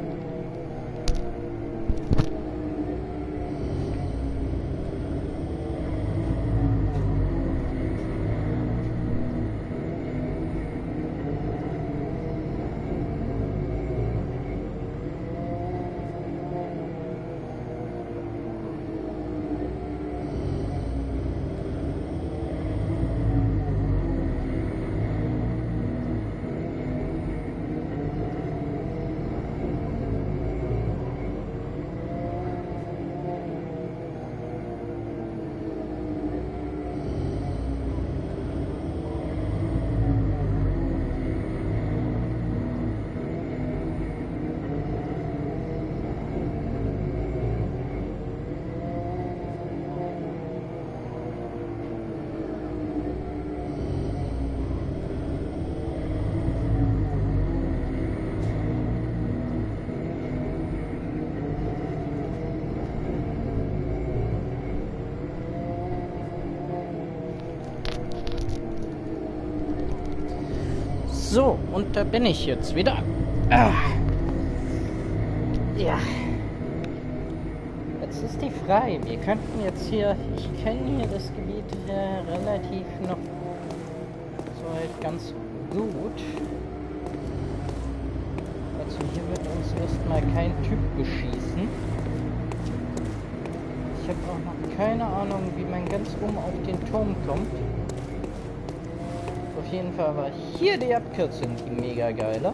So, und da bin ich jetzt wieder. Ja. Jetzt ist die frei. Wir könnten jetzt hier... Ich kenne hier das Gebiet relativ noch soweit ganz gut. Also hier wird uns erstmal kein Typ beschießen. Ich habe auch noch keine Ahnung, wie man ganz oben auf den Turm kommt. Auf jeden Fall war hier die Abkürzung die mega geile.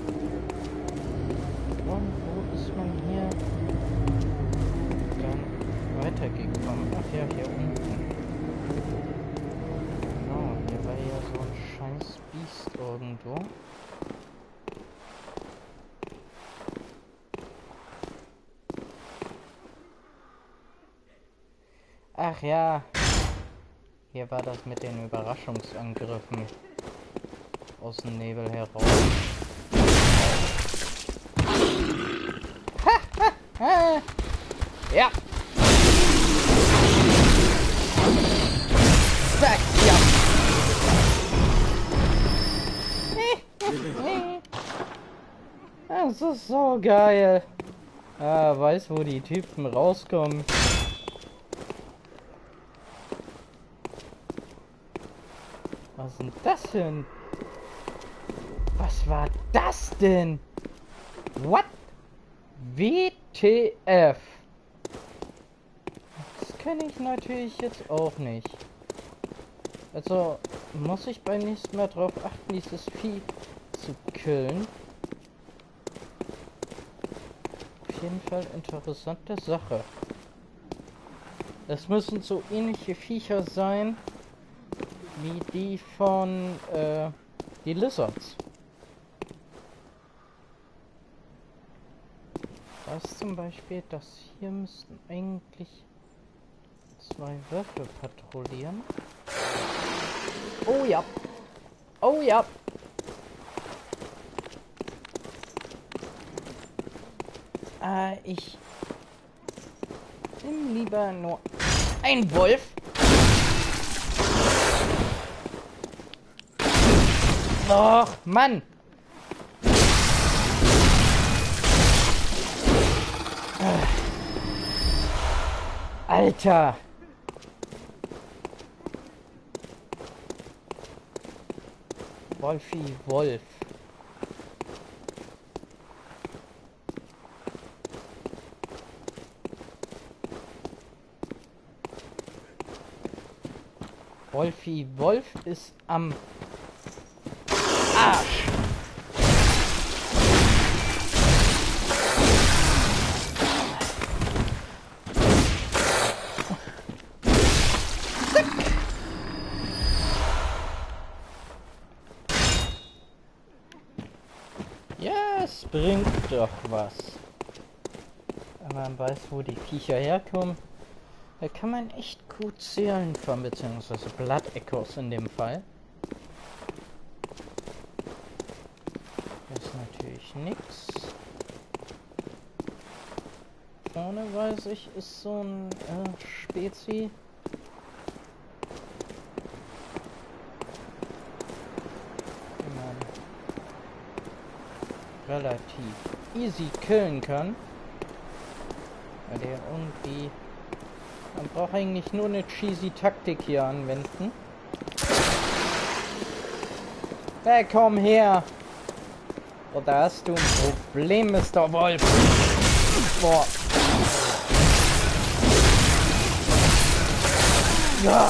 Und wo ist man hier dann weitergekommen? Ach ja, hier unten. Genau, hier war ja so ein scheiß Biest irgendwo. Ach ja. Hier war das mit den Überraschungsangriffen aus dem Nebel heraus. Ja. Zack, ja. Das ist so geil. Ah, weiß, wo die Typen rauskommen. Was ist denn das denn? Was war das denn? What? WTF? Das kenne ich natürlich jetzt auch nicht. Also muss ich beim nächsten Mal drauf achten, dieses Vieh zu killen. Auf jeden Fall interessante Sache. Das müssen so ähnliche Viecher sein wie die von die Lizards. Das zum Beispiel, das hier müssten eigentlich 2 Würfel patrouillieren. Oh ja. Oh ja. Ich nimm lieber nur ein Wolf. Och, Mann! Alter! Wolfi, Wolf. Wolfi, Wolf ist am Arsch. Ja, es bringt doch was. Wenn man weiß, wo die Viecher herkommen, da kann man echt gut zählen von, beziehungsweise Blood Echoes in dem Fall. Das ist natürlich nichts. Vorne weiß ich, ist so ein Spezi. Den man relativ easy killen kann. Weil der irgendwie... Man braucht eigentlich nur eine cheesy Taktik hier anwenden. Hey, komm her! Oder hast du ein Problem, Mr. Wolf? Boah. Ja.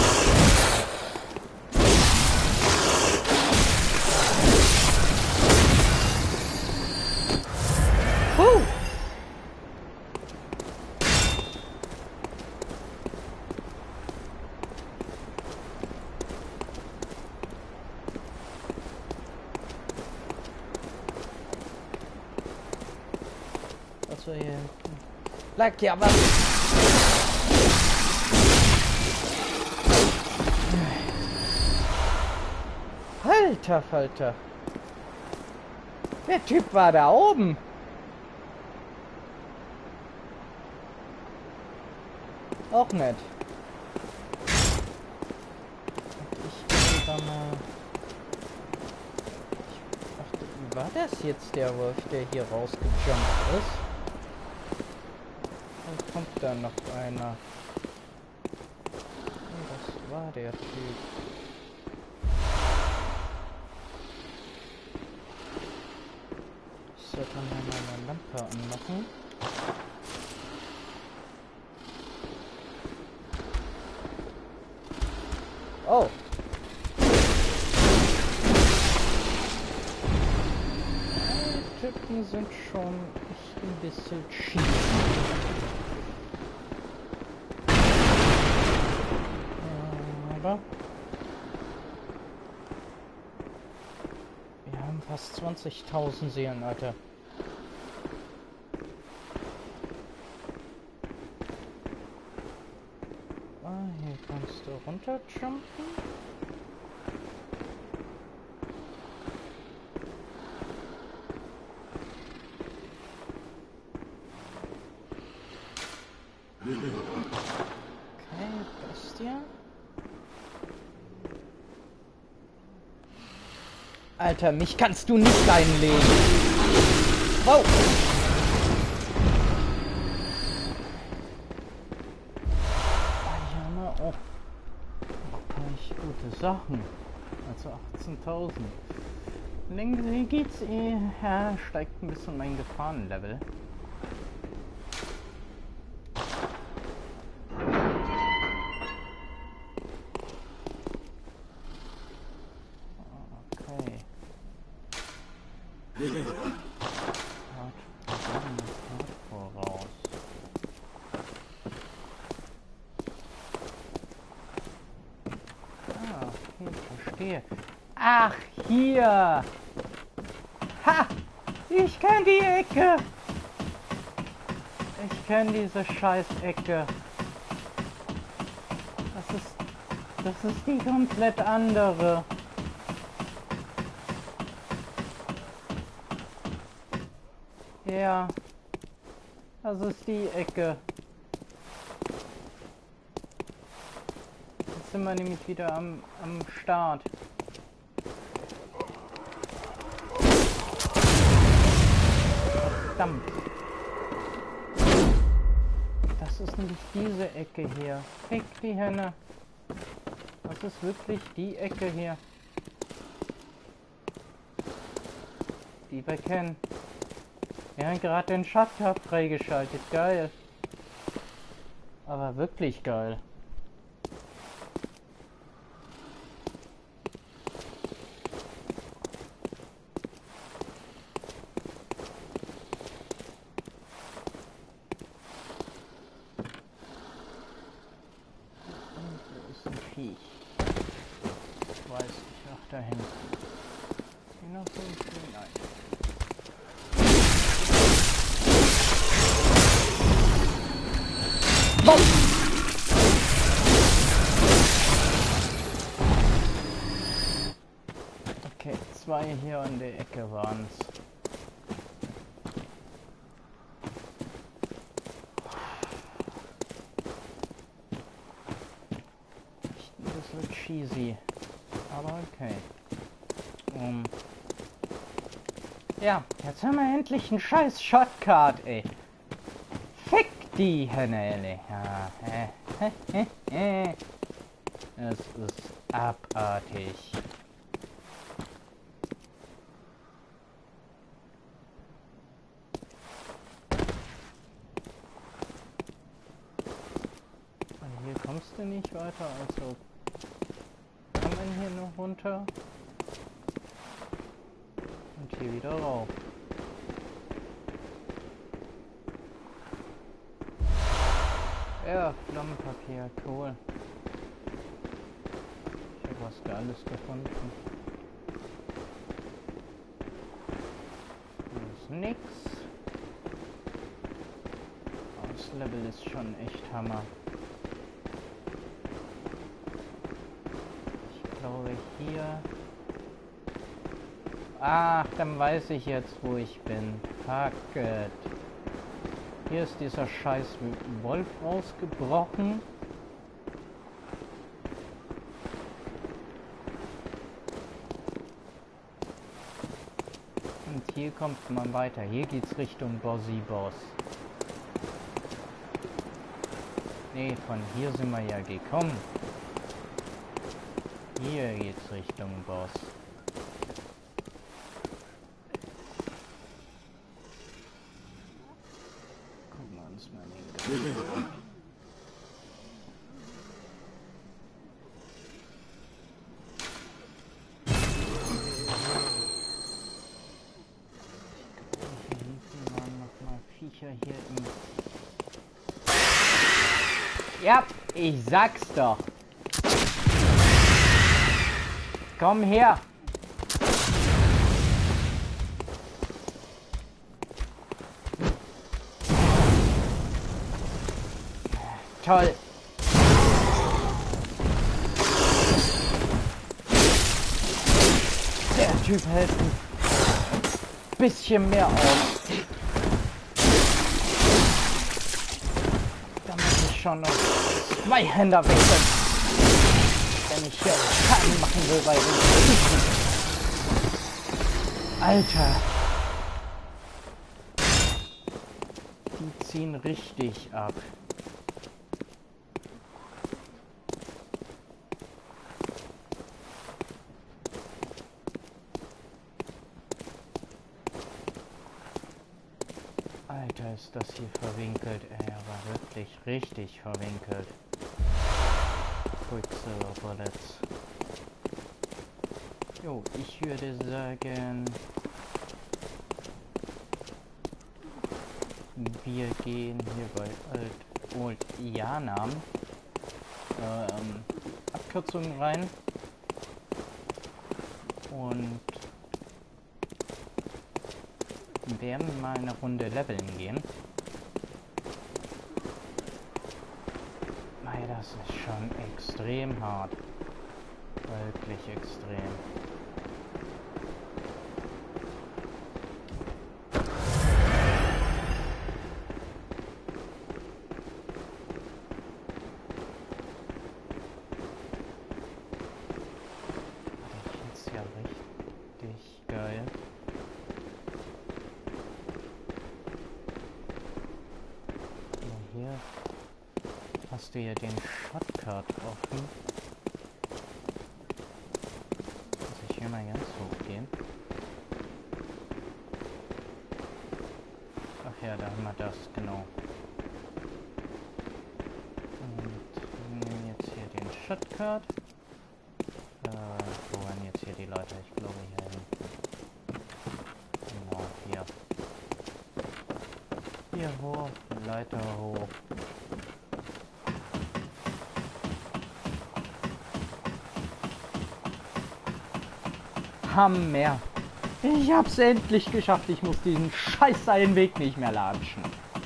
Also hier lag ja was. Alter Falter. Der Typ war da oben. Auch nett. Ich da mal. Ich dachte, war das jetzt der Wolf, der hier rausgejumpt ist? Und kommt da noch einer? Oh, das war der Typ. Ich sollte mal meine Lampe anmachen. Oh! Die Typen sind schon echt ein bisschen schief. Aber wir haben fast 20.000 Seelen, Alter. Ah, hier kannst du runterjumpen. Okay, Bestie. Alter, mich kannst du nicht einlegen. Wow. Ja, na, oh. Echt gute Sachen. Also 18.000. Längere geht's ja, steigt ein bisschen mein Gefahrenlevel. Voraus. Ah, okay, verstehe. Ach, hier! Ha! Ich kenne die Ecke! Ich kenne diese Scheiß-Ecke. Das ist die komplett andere. Ja. Das ist die Ecke. Jetzt sind wir nämlich wieder am Start. Verdammt. Das ist nämlich diese Ecke hier. Fick die Henne. Das ist wirklich die Ecke hier. Die wir kennen. Wir haben gerade den Shotgun freigeschaltet. Geil. Aber wirklich geil. Wo ist ein Viech? Ich weiß nicht. Ach, da hinten. Hier noch so ein Vieh? Nein. Okay, 2 hier an der Ecke waren es. Das wird cheesy, aber okay. Ja, jetzt haben wir endlich einen scheiß Shotcard, ey. Fick die Henne, ja, es ist abartig. Und hier kommst du nicht weiter, also kann man hier noch runter und hier wieder rauf. Ja, Flammenpapier, cool. Ich habe was Geiles gefunden. Hier ist nix. Das Level ist schon echt Hammer. Ich glaube hier... Ach, dann weiß ich jetzt, wo ich bin. Fuck it. Hier ist dieser scheiß Wolf rausgebrochen. Und hier kommt man weiter. Hier geht's Richtung Bossy-Boss. Nee, von hier sind wir ja gekommen. Hier geht's Richtung Boss. Gucken wir uns mal den an. Viecher hier im... Ja, ich sag's doch. Komm her. Toll. Der Typ hält ein bisschen mehr auf. Da muss ich schon noch 2 Hände wechseln, wenn ich hier Schaden machen will bei den Typen. Alter. Die ziehen richtig ab. Alter, ist das hier verwinkelt, ey, aber wirklich richtig verwinkelt. Quicksilver Bullets. Jo, ich würde sagen, wir gehen hier bei Old Yanam Abkürzungen rein und werden mal eine Runde leveln gehen. Mei, das ist schon extrem hart. Wirklich extrem. hier hast du ja den Shotcut offen. Muss ich hier mal ganz hoch gehen. Ach ja, da haben wir das, genau. Und nehmen jetzt hier den Shotcut. Wo waren jetzt hier die Leute? Ich glaube hier hinten. Genau, hier. Hier hoch, Leiter hoch. Hammer! Ich hab's endlich geschafft. Ich muss diesen Scheiß-Seitenweg nicht mehr latschen.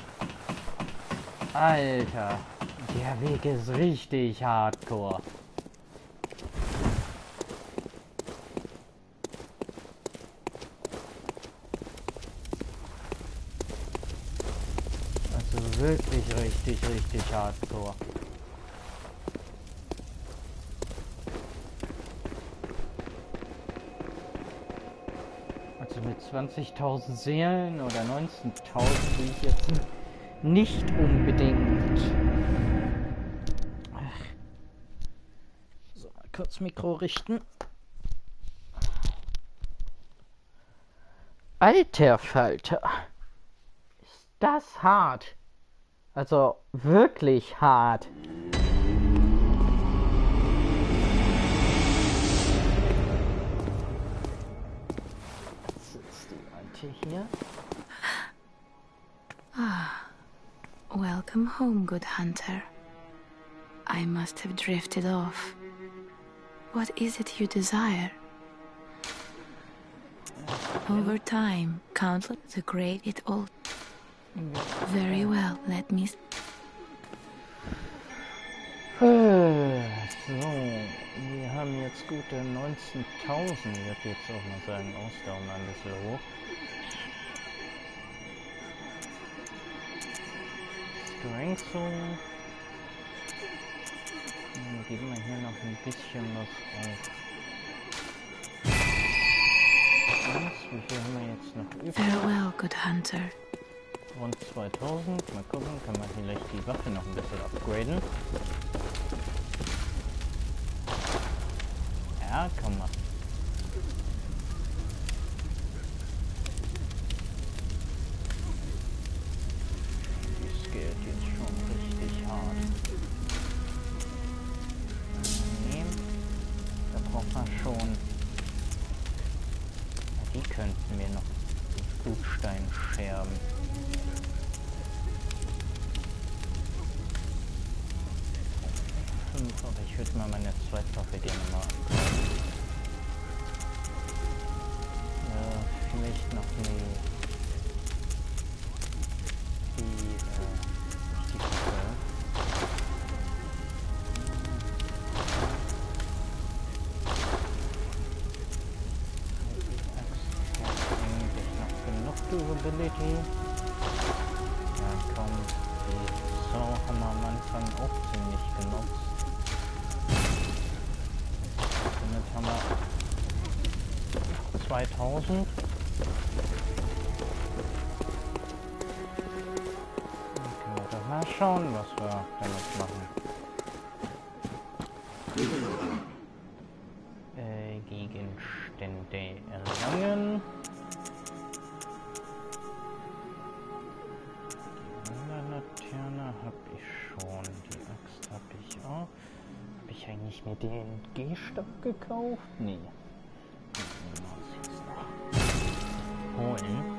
Alter, der Weg ist richtig hardcore. Also wirklich richtig hardcore. Also mit 20.000 Seelen oder 19.000 will ich jetzt nicht unbedingt. Ach. So, mal kurz Mikro richten. Alter Falter. Ist das hart. Also wirklich hart. Hier. Welcome home, good hunter. I must have drifted off. What is it you desire? Over time, countless the great it all. Very well, let me. So, wir haben jetzt gute 19.000. Ich würde jetzt auch mal sagen, Ausdauer ein bisschen hoch. Strength so. Dann geben wir hier noch ein bisschen was auf. Wie viel haben wir jetzt noch übrig? Farewell, good hunter. Rund 2000. Mal gucken, kann man vielleicht die Waffe noch ein bisschen upgraden. Ja, kann man. Das geht jetzt schon richtig hart. Nee, da braucht man schon. Ja, die könnten wir noch mit Blutstein scherben. Aber ich würde mal meine Zweitwaffe gerne mal upgraden. Vielleicht noch die Durability. Ja komm, die Saw haben wir am Anfang auch ziemlich genutzt. Damit haben wir 2000. Dann können wir doch mal schauen, was wir damit machen. Gegenstände erlangen. Laterne habe ich schon, die Axt habe ich auch. Habe ich eigentlich mir den G-Stoff gekauft? Nee. Muss jetzt noch holen.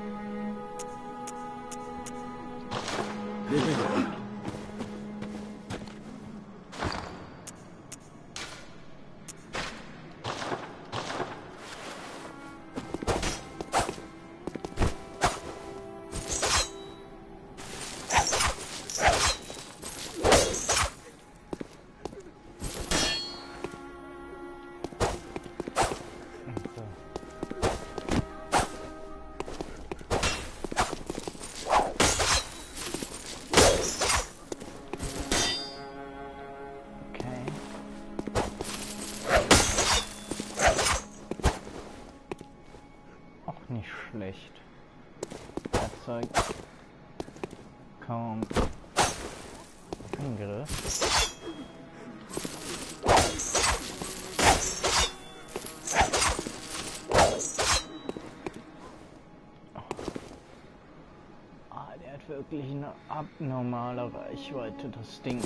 Angriff. Der hat wirklich eine abnormale Reichweite, das Ding.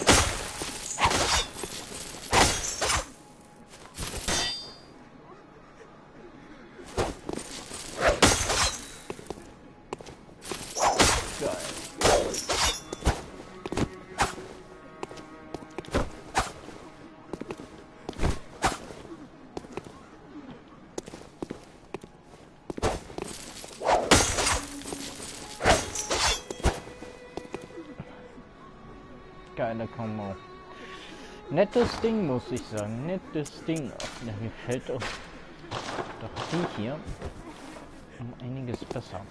Geile Kombo. Nettes Ding, muss ich sagen. Nettes Ding. Ach, mir gefällt auch doch die hier um einiges besser.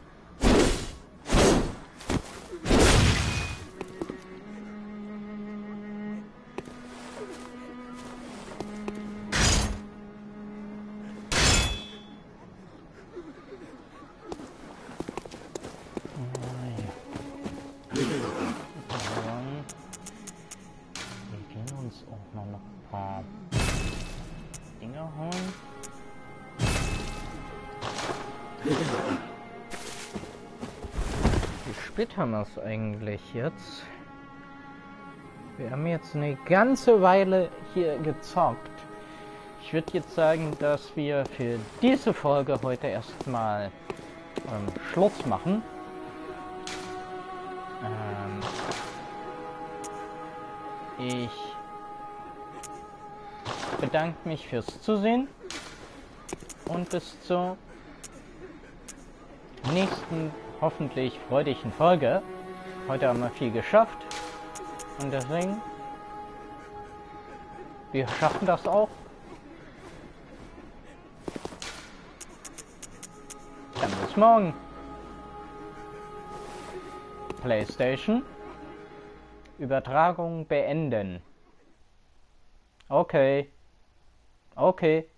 Wie spät haben wir es eigentlich jetzt? Wir haben jetzt eine ganze Weile hier gezockt. Ich würde jetzt sagen, dass wir für diese Folge heute erstmal Schluss machen. Ich bedanke mich fürs Zusehen und bis zur nächsten hoffentlich freudigen Folge. Heute haben wir viel geschafft und deswegen, wir schaffen das auch. Dann bis morgen. PlayStation. Übertragung beenden. Okay. Okay.